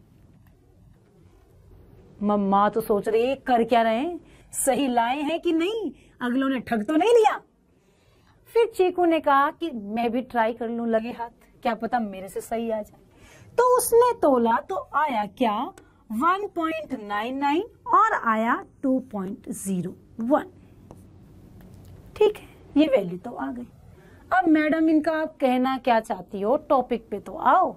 Speaker 1: मम्मा तो सोच रही है कर क्या रहे हैं, सही लाए हैं कि नहीं, अगलों ने ठग तो नहीं लिया। फिर चीकू ने कहा कि मैं भी ट्राई कर लूं, लगे हाथ, क्या पता मेरे से सही आ जाए। तो उसने तोला तो आया क्या, वन पॉइंट नाइन नाइन और आया टू पॉइंट ज़ीरो वन। ठीक है, ये वैल्यू तो आ गई। अब मैडम इनका आप कहना क्या चाहती हो, टॉपिक पे तो आओ।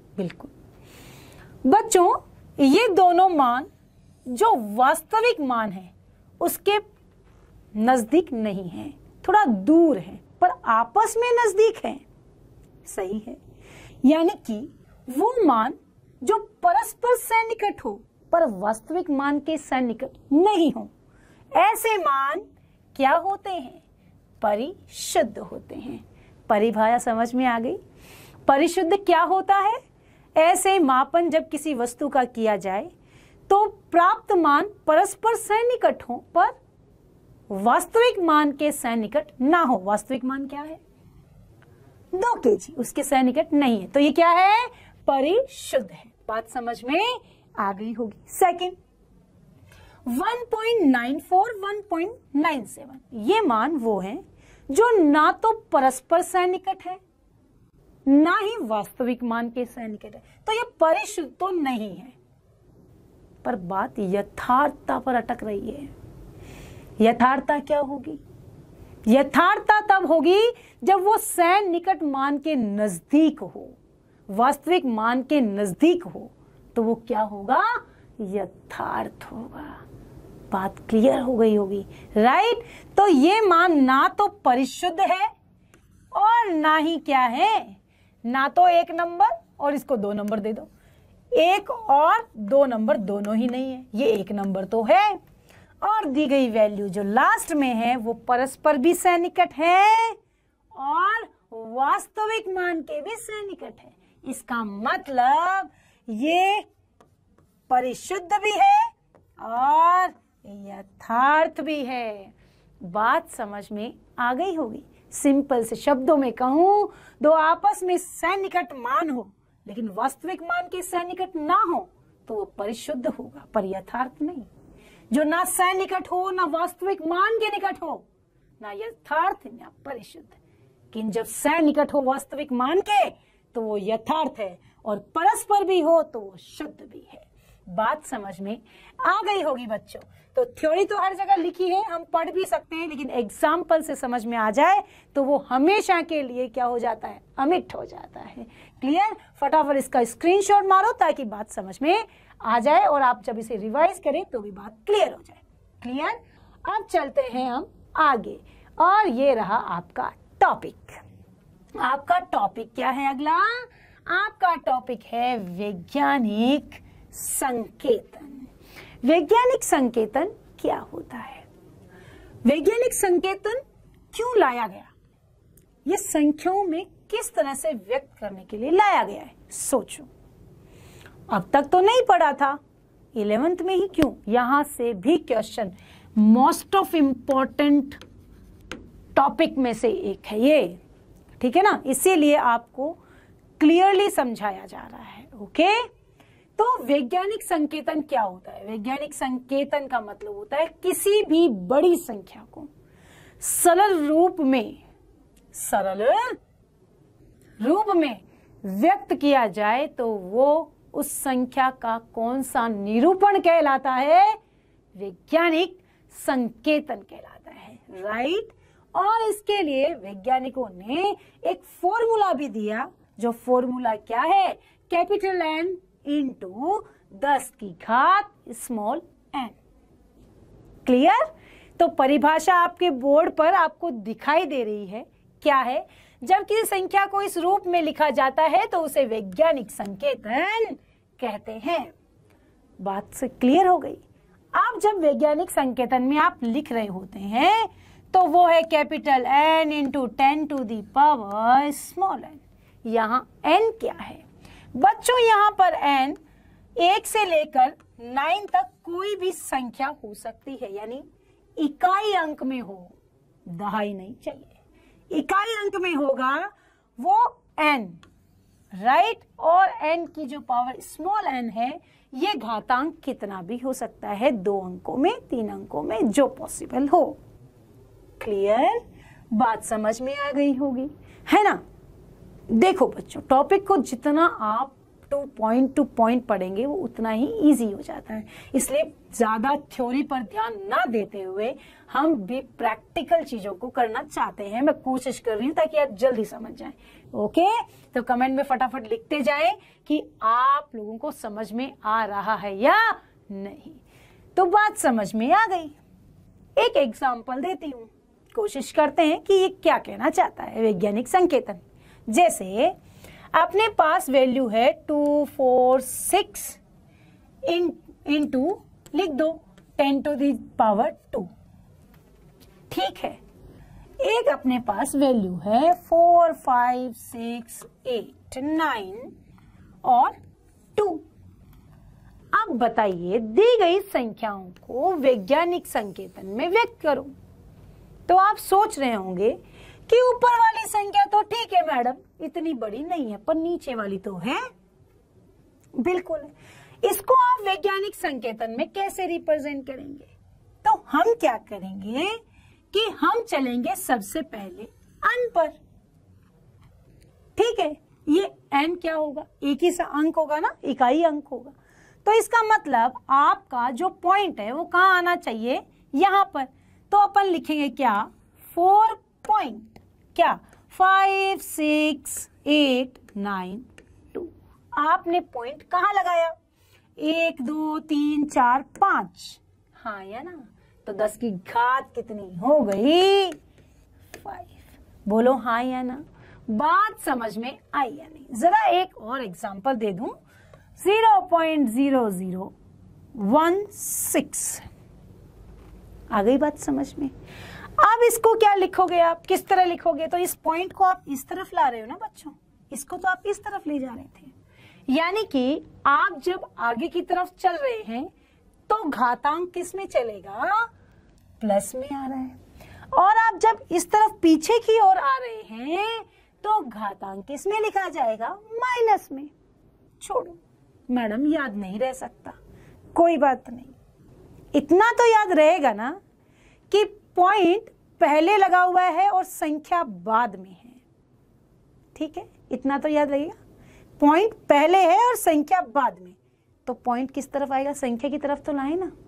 Speaker 1: बिल्कुल बच्चों, ये दोनों मान जो वास्तविक मान है उसके नजदीक नहीं है, थोड़ा दूर है, पर आपस में नजदीक है। सही है, यानी कि वो मान जो परस्पर सन्निकट हो पर वास्तविक मान के सन्निकट नहीं हो, ऐसे मान क्या होते हैं? परिशुद्ध होते हैं। परिभाषा समझ में आ गई? परिशुद्ध क्या होता है? ऐसे मापन जब किसी वस्तु का किया जाए तो प्राप्त मान परस्पर सन्निकट हो पर वास्तविक मान के सन्निकट ना हो। वास्तविक मान क्या है? दो केजी, उसके सन्निकट नहीं है, तो ये क्या है? परिशुद्ध है। बात समझ में आ गई होगी। Second, one point nine four, one point nine seven, ये मान वो हैं जो ना तो परस्पर सन्निकट है ना ही वास्तविक मान के सन्निकट है, तो ये परिशुद्ध तो नहीं है। पर बात यथार्थता पर अटक रही है। यथार्थता क्या होगी? यथार्थता तब होगी जब वो सन्निकट मान के नजदीक हो, वास्तविक मान के नजदीक हो, तो वो क्या होगा? यथार्थ होगा। बात क्लियर हो गई होगी, राइट? तो ये मान ना तो परिशुद्ध है और ना ही क्या है, ना तो एक नंबर और इसको दो नंबर दे दो, एक और दो नंबर दोनों ही नहीं है, ये एक नंबर तो है। और दी गई वैल्यू जो लास्ट में है वो परस्पर भी सन्निकट है और वास्तविक मान के भी सन्निकट है। इसका मतलब ये परिशुद्ध भी है और यथार्थ भी है। बात समझ में आ गई होगी। सिंपल से शब्दों में कहूं, दो आपस में सन्निकट मान हो लेकिन वास्तविक मान के सन्निकट ना हो तो वो परिशुद्ध होगा, पर यथार्थ नहीं। जो ना सन्निकट हो, ना वास्तविक मान के निकट हो, ना यथार्थ ना परिशुद्ध। लेकिन जब सन्निकट हो वास्तविक मान के तो वो यथार्थ है और परस्पर भी हो तो वो शुद्ध भी है। बात समझ में आ गई होगी बच्चों। तो थ्योरी तो हर जगह लिखी है, हम पढ़ भी सकते हैं, लेकिन एग्जाम्पल से समझ में आ जाए तो वो हमेशा के लिए क्या हो जाता है? अमिट हो जाता है। क्लियर? फटाफट इसका स्क्रीनशॉट मारो ताकि बात समझ में आ जाए और आप जब इसे रिवाइज करें तो भी बात क्लियर हो जाए। क्लियर? अब चलते हैं हम आगे, और ये रहा आपका टॉपिक। आपका टॉपिक क्या है अगला? आपका टॉपिक है वैज्ञानिक संकेतन। वैज्ञानिक संकेतन क्या होता है? वैज्ञानिक संकेतन क्यों लाया गया? ये संख्याओं में किस तरह से व्यक्त करने के लिए लाया गया है? सोचो, अब तक तो नहीं पढ़ा था, इलेवेंथ में ही क्यों? यहां से भी question, most of important topic में से एक है ये, ठीक है ना, इसीलिए आपको क्लियरली समझाया जा रहा है। ओके, तो वैज्ञानिक संकेतन क्या होता है? वैज्ञानिक संकेतन का मतलब होता है किसी भी बड़ी संख्या को सरल रूप में सरल रूप में व्यक्त किया जाए तो वो उस संख्या का कौन सा निरूपण कहलाता है? वैज्ञानिक संकेतन कहलाता है, राइट। और इसके लिए वैज्ञानिकों ने एक फॉर्मूला भी दिया, जो फॉर्मूला क्या है? कैपिटल एन इंटू दस की घात स्मॉल एन। क्लियर? तो परिभाषा आपके बोर्ड पर आपको दिखाई दे रही है, क्या है? जब किसी संख्या को इस रूप में लिखा जाता है तो उसे वैज्ञानिक संकेतन कहते हैं। बात से क्लियर हो गई? आप जब वैज्ञानिक संकेतन में आप लिख रहे होते हैं तो वो है capital N into ten to the power small N. यहाँ एन क्या है बच्चों? यहाँ पर एन एक से लेकर नाइन तक कोई भी संख्या हो सकती है, यानी इकाई अंक में हो, दहाई नहीं चाहिए, इकाई अंक में होगा वो एन, राइट। और एन की जो पावर स्मॉल एन है ये घातांक कितना भी हो सकता है, दो अंकों में, तीन अंकों में, जो पॉसिबल हो। क्लियर? बात समझ में आ गई होगी, है ना। देखो बच्चों, टॉपिक को जितना आप टू पॉइंट टू पॉइंट पढ़ेंगे वो उतना ही इजी हो जाता है, इसलिए ज्यादा थ्योरी पर ध्यान ना देते हुए हम भी प्रैक्टिकल चीजों को करना चाहते हैं। मैं कोशिश कर रही हूँ ताकि आप जल्दी समझ जाएं। ओके, तो कमेंट में फटाफट लिखते जाएं कि आप लोगों को समझ में आ रहा है या नहीं। तो बात समझ में आ गई। एक एग्जाम्पल देती हूँ, कोशिश करते हैं कि ये क्या कहना चाहता है वैज्ञानिक संकेतन। जैसे अपने पास वैल्यू है two four six in into लिख दो ten to the power two, ठीक है। एक अपने पास वैल्यू है four five six eight nine और टू। अब बताइए दी गई संख्याओं को वैज्ञानिक संकेतन में व्यक्त करो। तो आप सोच रहे होंगे कि ऊपर वाली संख्या तो ठीक है मैडम, इतनी बड़ी नहीं है, पर नीचे वाली तो है। बिल्कुल, इसको आप वैज्ञानिक संकेतन में कैसे रिप्रेजेंट करेंगे? तो हम क्या करेंगे कि हम चलेंगे सबसे पहले एन पर, ठीक है। ये एन क्या होगा? एक ही सा अंक होगा ना, इकाई अंक होगा। तो इसका मतलब आपका जो पॉइंट है वो कहाँ आना चाहिए? यहाँ पर। तो अपन लिखेंगे क्या? फोर पॉइंट क्या? Five six eight nine two. आपने पॉइंट कहाँ लगाया? एक दो तीन चार पांच, हाँ या ना। तो दस की घात कितनी हो गई? फाइव। बोलो हाँ या ना। बात समझ में आई या नहीं? जरा एक और एग्जांपल दे दूं, zero point zero zero one six. आ गई बात समझ में? अब इसको क्या लिखोगे आप? किस तरह लिखोगे? तो इस पॉइंट को आप इस तरफ ला रहे हो ना बच्चों, इसको तो आप इस तरफ ले जा रहे थे, यानी कि आप जब आगे की तरफ चल रहे हैं तो घातांक किस में चलेगा? प्लस में आ रहा है। और आप जब इस तरफ पीछे की ओर आ रहे हैं तो घातांक किस में लिखा जाएगा? माइनस में। छोड़ो मैडम, याद नहीं रह सकता, कोई बात नहीं। इतना तो याद रहेगा ना कि पॉइंट पहले लगा हुआ है और संख्या बाद में है, ठीक है। इतना तो याद रहेगा, पॉइंट पहले है और संख्या बाद में। तो पॉइंट किस तरफ आएगा? संख्या की तरफ तो लाए ना।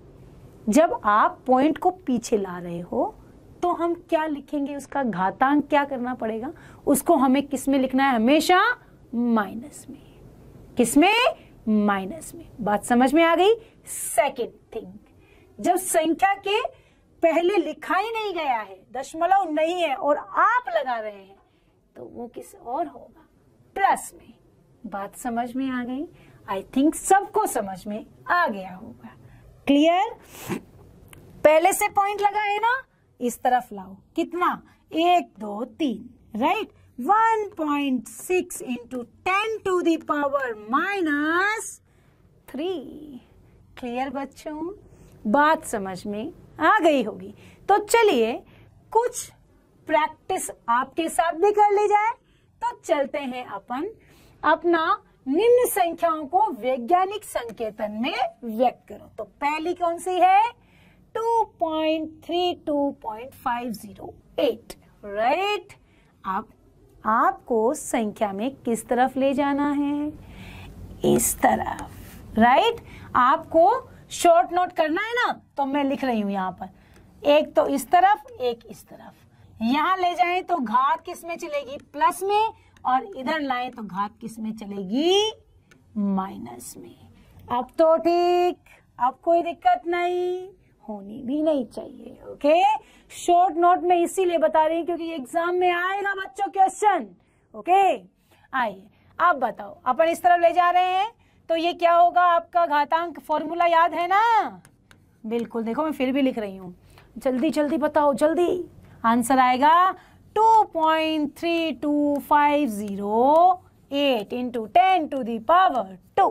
Speaker 1: जब आप पॉइंट को पीछे ला रहे हो तो हम क्या लिखेंगे? उसका घातांक क्या करना पड़ेगा? उसको हमें किस में लिखना है? हमेशा माइनस में। किस में? माइनस में। बात समझ में आ गई? सेकेंड थिंग, जब संख्या के पहले लिखा ही नहीं गया है, दशमलव नहीं है और आप लगा रहे हैं, तो वो किस और होगा? प्लस में। बात समझ में आ गई? आई थिंक सबको समझ में आ गया होगा। क्लियर? पहले से पॉइंट लगा है ना, इस तरफ लाओ। कितना? एक दो तीन, right. One point six into ten to the power minus three. Clear बच्चों? बात समझ में आ गई होगी। तो चलिए कुछ प्रैक्टिस आपके साथ भी कर ली जाए। तो चलते हैं अपन अपना निम्न संख्याओं को वैज्ञानिक संकेतन में व्यक्त करो। तो पहली कौन सी है? Two point three two point five zero eight, right. अब आपको संख्या में किस तरफ ले जाना है? इस तरफ, राइट। आपको शॉर्ट नोट करना है ना, तो मैं लिख रही हूं यहां पर, एक तो इस तरफ, एक इस तरफ। यहां ले जाएं तो घात किस में चलेगी? प्लस में, और इधर लाएं तो घात किस में चलेगी? माइनस में। अब तो ठीक, अब कोई दिक्कत नहीं, होनी भी नहीं चाहिए। ओके, शॉर्ट नोट में इसीलिए बता रही हूं क्योंकि एग्जाम में आएगा बच्चों क्वेश्चन। ओके, आइए अब बताओ, अपन इस तरफ ले जा रहे हैं तो ये क्या होगा? आपका घातांक फॉर्मूला याद है ना? बिल्कुल, देखो मैं फिर भी लिख रही हूँ, जल्दी जल्दी बताओ, जल्दी। आंसर आएगा two point three two five zero eight into ten to the power two.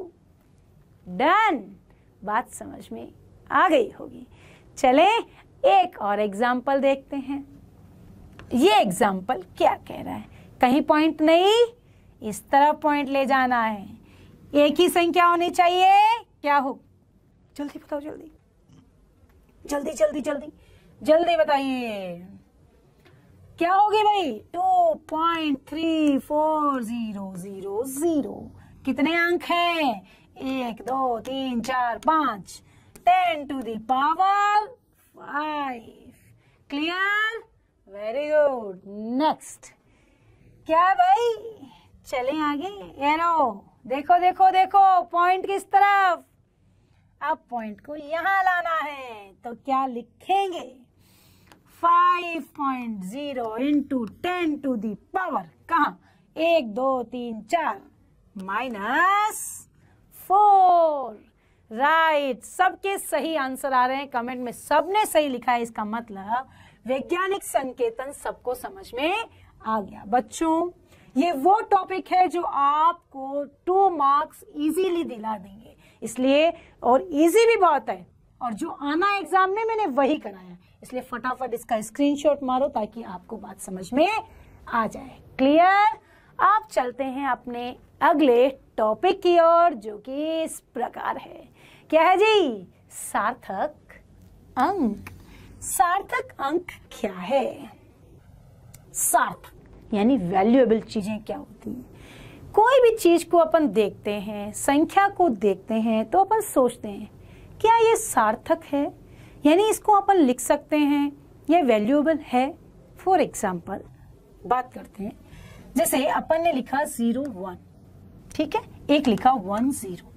Speaker 1: Done, बात समझ में आ गई होगी। चले एक और एग्जाम्पल देखते हैं। ये एग्जाम्पल क्या कह रहा है? कहीं पॉइंट नहीं, इस तरफ पॉइंट ले जाना है। एक ही संख्या होनी चाहिए, क्या हो? जल्दी बताओ, जल्दी जल्दी जल्दी जल्दी जल्दी बताइए, क्या होगी भाई? Two point three four zero zero zero. कितने अंक हैं? एक, दो, तीन, चार, पांच। Ten to the power five. Clear? Very good. Next क्या भाई? चलें आगे। एरो देखो देखो देखो, पॉइंट किस तरफ? अब पॉइंट को यहां लाना है, तो क्या लिखेंगे? Five point zero into ten to the power, कहा? एक, दो, तीन, चार, माइनस फोर। राइट, सबके सही आंसर आ रहे हैं कमेंट में, सबने सही लिखा है। इसका मतलब वैज्ञानिक संकेतन सबको समझ में आ गया। बच्चों, ये वो टॉपिक है जो आपको टू मार्क्स इजीली दिला देंगे, इसलिए, और इजी भी बहुत है, और जो आना एग्जाम में मैंने वही कराया, इसलिए फटाफट इसका स्क्रीनशॉट मारो ताकि आपको बात समझ में आ जाए। क्लियर? आप चलते हैं अपने अगले टॉपिक की ओर, जो कि इस प्रकार है। क्या है जी? सार्थक अंक। सार्थक अंक क्या है? सार्थक यानी वैल्यूएबल चीजें क्या होती हैं? कोई भी चीज को अपन देखते हैं, संख्या को देखते हैं, तो अपन सोचते हैं क्या ये सार्थक है, यानी इसको अपन लिख सकते हैं, ये वैल्यूएबल है। फॉर एग्जाम्पल बात करते हैं, जैसे अपन ने लिखा जीरो वन, ठीक है, एक लिखा वन जीरो।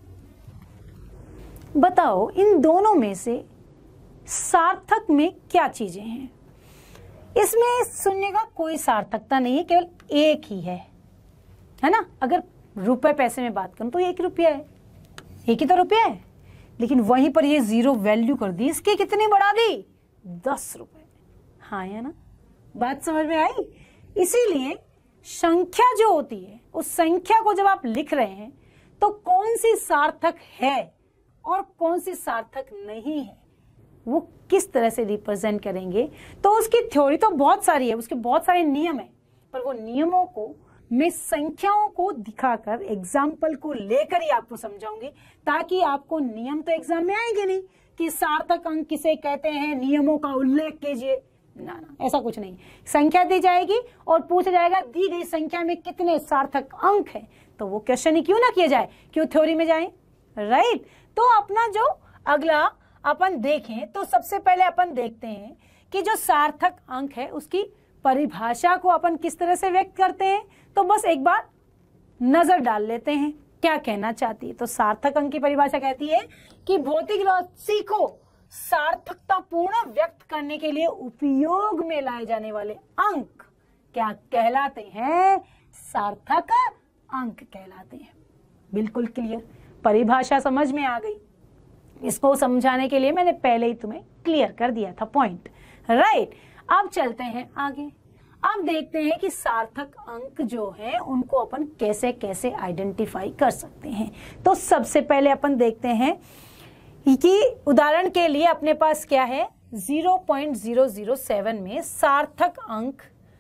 Speaker 1: बताओ इन दोनों में से सार्थक में क्या चीजें हैं? इसमें शून्य का कोई सार्थकता नहीं है, केवल एक ही है, है ना। अगर रुपए पैसे में बात करूं तो एक रुपया है, एक ही तो रुपया है, लेकिन वहीं पर ये जीरो वैल्यू कर दी, इसकी कितनी बढ़ा दी? दस रुपए। हाँ या ना, बात समझ में आई? इसीलिए संख्या जो होती है, उस संख्या को जब आप लिख रहे हैं तो कौन सी सार्थक है और कौन सी सार्थक नहीं है, वो किस तरह से रिप्रेजेंट करेंगे, तो उसकी थ्योरी तो बहुत सारी है, उसके बहुत सारे नियम है, पर वो नियमों को मैं संख्याओं को दिखाकर एग्जाम्पल को लेकर ही आपको समझाऊंगी, ताकि आपको नियम तो एग्जाम में आएंगे नहीं कि सार्थक अंक किसे कहते हैं, नियमों का उल्लेख कीजिए, ना ना, ऐसा कुछ नहीं। संख्या दी जाएगी और पूछा जाएगा दी गई संख्या में कितने सार्थक अंक हैं, तो वो क्वेश्चन ही क्यों ना किया जाए, क्यों थ्योरी में जाए, राइट। तो अपना जो अगला अपन देखें, तो सबसे पहले अपन देखते हैं कि जो सार्थक अंक है उसकी परिभाषा को अपन किस तरह से व्यक्त करते हैं। तो बस एक बार नजर डाल लेते हैं क्या कहना चाहती है। तो सार्थक अंक की परिभाषा कहती है कि भौतिक राशि को सार्थकता पूर्ण व्यक्त करने के लिए उपयोग में लाए जाने वाले अंक क्या कहलाते हैं? सार्थक अंक कहलाते हैं। बिल्कुल क्लियर, परिभाषा समझ में आ गई। इसको समझाने के लिए मैंने पहले ही तुम्हें क्लियर कर दिया था पॉइंट, राइट। अब चलते हैं आगे। अब देखते हैं कि सार्थक अंक जो है उनको अपन कैसे कैसे आइडेंटिफाई कर सकते हैं। तो सबसे पहले अपन देखते हैं कि उदाहरण के लिए अपने पास क्या है, zero point zero zero seven में सार्थक अंक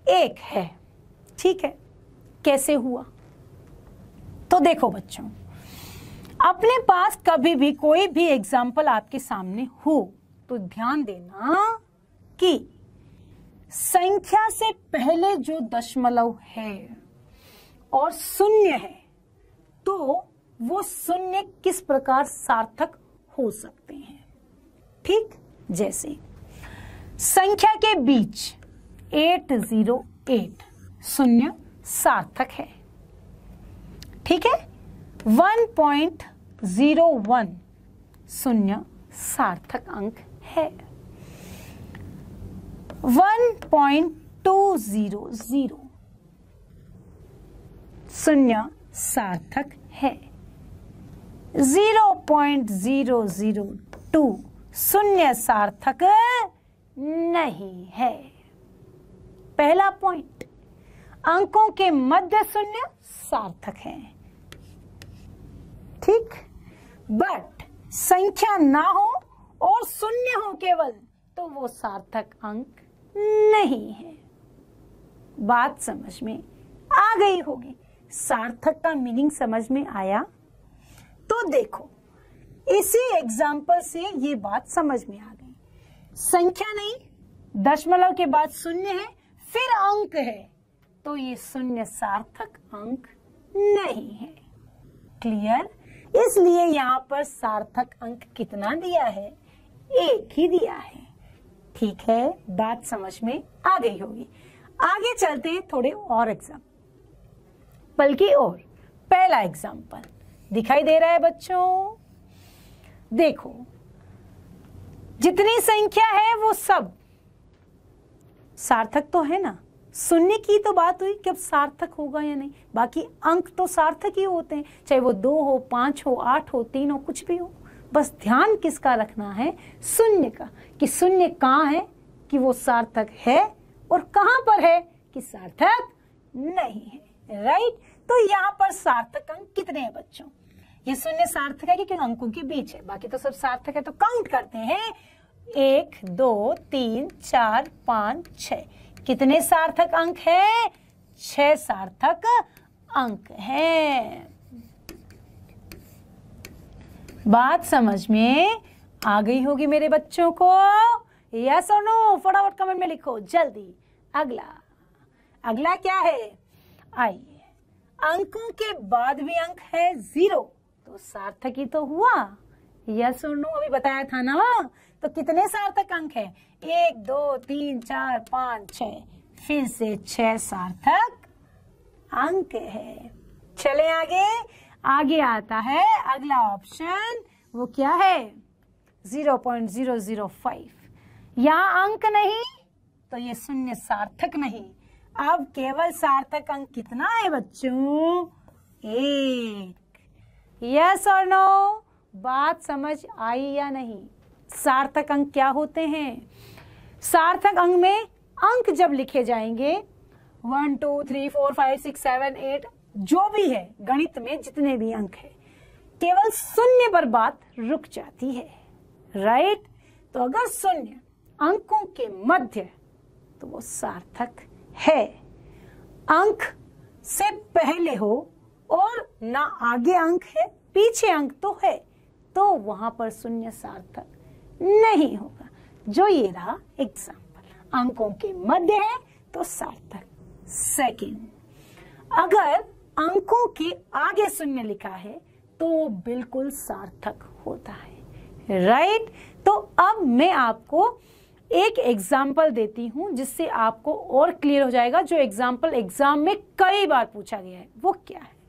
Speaker 1: एक है। ठीक है, कैसे हुआ? तो देखो बच्चों, अपने पास कभी भी कोई भी एग्जाम्पल आपके सामने हो तो ध्यान देना कि संख्या से पहले जो दशमलव है और शून्य है तो वो शून्य किस प्रकार सार्थक हो सकते हैं। ठीक, जैसे संख्या के बीच एट जीरो एट शून्य सार्थक है। ठीक है, वन पॉइंट जीरो वन शून्य सार्थक अंक है। One point two zero zero शून्य सार्थक है। Zero point zero zero two शून्य सार्थक नहीं है। पहला पॉइंट, अंकों के मध्य शून्य सार्थक है। ठीक, बट संख्या ना हो और शून्य हो केवल तो वो सार्थक अंक नहीं है। बात समझ में आ गई होगी। सार्थक का मीनिंग समझ में आया? तो देखो, इसी एग्जाम्पल से ये बात समझ में आ गई। संख्या नहीं, दशमलव के बाद शून्य है, फिर अंक है, तो ये शून्य सार्थक अंक नहीं है। क्लियर? इसलिए यहाँ पर सार्थक अंक कितना दिया है? एक ही दिया है। ठीक है, बात समझ में आ गई होगी। आगे चलते हैं थोड़े और एग्जाम्पल की ओर। पहला एग्जाम्पल दिखाई दे रहा है बच्चों? देखो, जितनी संख्या है वो सब सार्थक तो है ना। शून्य की तो बात हुई कि अब सार्थक होगा या नहीं, बाकी अंक तो सार्थक ही होते हैं, चाहे वो दो हो, पांच हो, आठ हो, तीन हो, कुछ भी हो। बस ध्यान किसका रखना है? शून्य का, कि शून्य कहाँ है कि वो सार्थक है और कहाँ पर है कि सार्थक नहीं है। राइट? तो यहाँ पर सार्थक अंक कितने हैं बच्चों? ये शून्य सार्थक है क्योंकि अंकों के बीच है, बाकी तो सब सार्थक है। तो काउंट करते हैं, एक, दो, तीन, चार, पांच, छह। कितने सार्थक अंक है? छह सार्थक अंक है। बात समझ में आ गई होगी मेरे बच्चों को? यस और नो? फटाफट कमेंट में लिखो जल्दी। अगला अगला क्या है? आइए, अंकों के बाद भी अंक है जीरो, तो सार्थक ही तो हुआ। यस और नो? अभी बताया था ना। तो कितने सार्थक अंक है? एक, दो, तीन, चार, पांच, छह। फिर से छह सार्थक अंक है। चले आगे। आगे आता है अगला ऑप्शन, वो क्या है? Zero point zero zero five. यहाँ अंक नहीं तो ये शून्य सार्थक नहीं। अब केवल सार्थक अंक कितना है बच्चों? एक। यस और नो? बात समझ आई या नहीं? सार्थक अंक क्या होते हैं? सार्थक अंक में अंक जब लिखे जाएंगे, one two three four five six seven eight, जो भी है गणित में जितने भी अंक है, केवल शून्य पर बात रुक जाती है। राइट? तो अगर शून्य अंकों के मध्य तो वो सार्थक है। अंक से पहले हो और ना आगे अंक है, पीछे अंक तो है, तो वहां पर शून्य सार्थक नहीं होगा। जो ये रहा एग्जाम्पल, अंकों के मध्य है तो सार्थक। सेकंड, अगर अंकों के आगे शून्य लिखा है तो बिल्कुल सार्थक होता है। राइट? तो अब मैं आपको एक एग्जाम्पल देती हूं जिससे आपको और क्लियर हो जाएगा। जो एग्जाम्पल एग्जाम में कई बार पूछा गया है वो क्या है?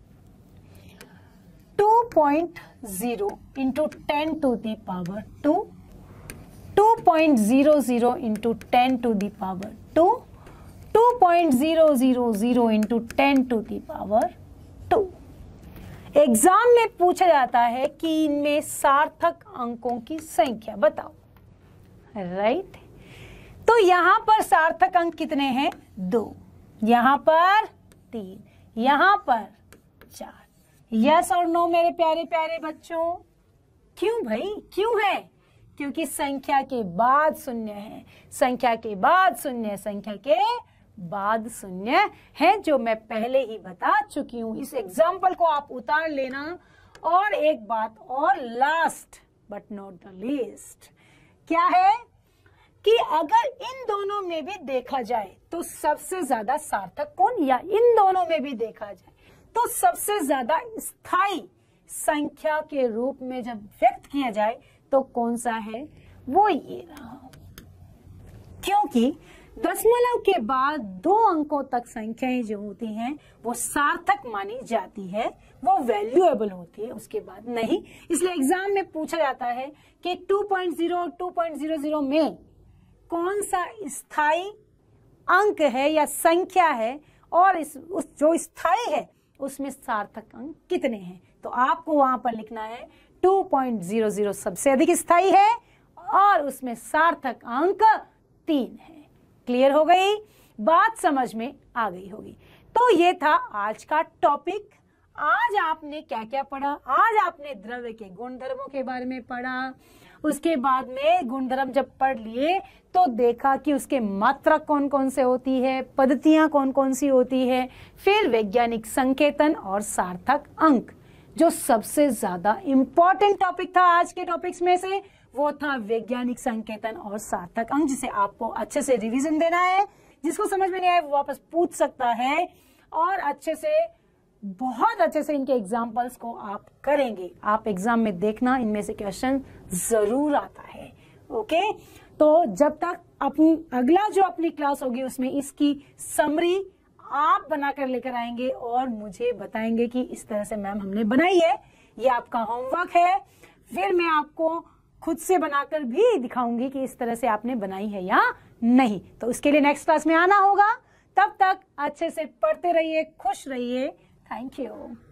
Speaker 1: Two point zero into ten to the power two, two point zero zero into ten to the power two, two point zero zero zero into ten to the power two. Exam में पूछा जाता है कि इनमें सार्थक अंकों की संख्या बताओ। राइट? तो यहां पर सार्थक अंक कितने हैं? दो। यहां पर तीन, यहां पर चार। यस और नो मेरे प्यारे प्यारे बच्चों? क्यों भाई, क्यों है? क्योंकि संख्या के बाद शून्य है, संख्या के बाद शून्य, संख्या के बाद शून्य है, जो मैं पहले ही बता चुकी हूं। इस एग्जाम्पल को आप उतार लेना। और एक बात और, last but not the least, क्या है कि अगर इन दोनों में भी देखा जाए तो सबसे ज्यादा सार्थक कौन, या इन दोनों में भी देखा जाए तो सबसे ज्यादा स्थायी संख्या के रूप में जब व्यक्त किया जाए तो कौन सा है, वो ये रहा। क्योंकि दशमलव के बाद दो अंकों तक संख्याएं जो होती हैं वो सार्थक मानी जाती है, वो वैल्यूएबल होती है, उसके बाद नहीं। इसलिए एग्जाम में पूछा जाता है कि टू पॉइंट ज़ीरो और टू पॉइंट ज़ीरो ज़ीरो में कौन सा स्थायी अंक है या संख्या है, और इस उस जो स्थायी है उसमें सार्थक अंक कितने हैं। तो आपको वहां पर लिखना है टू पॉइंट ज़ीरो ज़ीरो सबसे अधिक स्थायी है और उसमें सार्थक अंक तीन है। क्लियर हो गई बात, समझ में आ गई होगी। तो ये था आज का टॉपिक। आज आपने क्या क्या पढ़ा, आज आपने द्रव्य के गुणधर्मों के बारे में पढ़ा। उसके बाद में गुणधर्म जब पढ़ लिए तो देखा कि उसके मात्रक कौन कौन से होती है, पद्धतियां कौन कौन सी होती है, फिर वैज्ञानिक संकेतन और सार्थक अंक। जो सबसे ज्यादा इंपॉर्टेंट टॉपिक था आज के टॉपिक्स में से वो था वैज्ञानिक संकेतन और सार्थक अंक, जिसे आपको अच्छे से रिवीजन देना है। जिसको समझ में नहीं आया वो वापस पूछ सकता है, और अच्छे से, बहुत अच्छे से इनके एग्जाम्पल्स को आप करेंगे। आप एग्जाम में देखना इनमें से क्वेश्चन जरूर आता है। ओके, तो जब तक अपनी अगला जो अपनी क्लास होगी उसमें इसकी समरी आप बनाकर लेकर आएंगे और मुझे बताएंगे कि इस तरह से मैम हमने बनाई है। ये आपका होमवर्क है। फिर मैं आपको खुद से बनाकर भी दिखाऊंगी कि इस तरह से आपने बनाई है या नहीं। तो उसके लिए नेक्स्ट क्लास में आना होगा। तब तक अच्छे से पढ़ते रहिए, खुश रहिए। Thank you.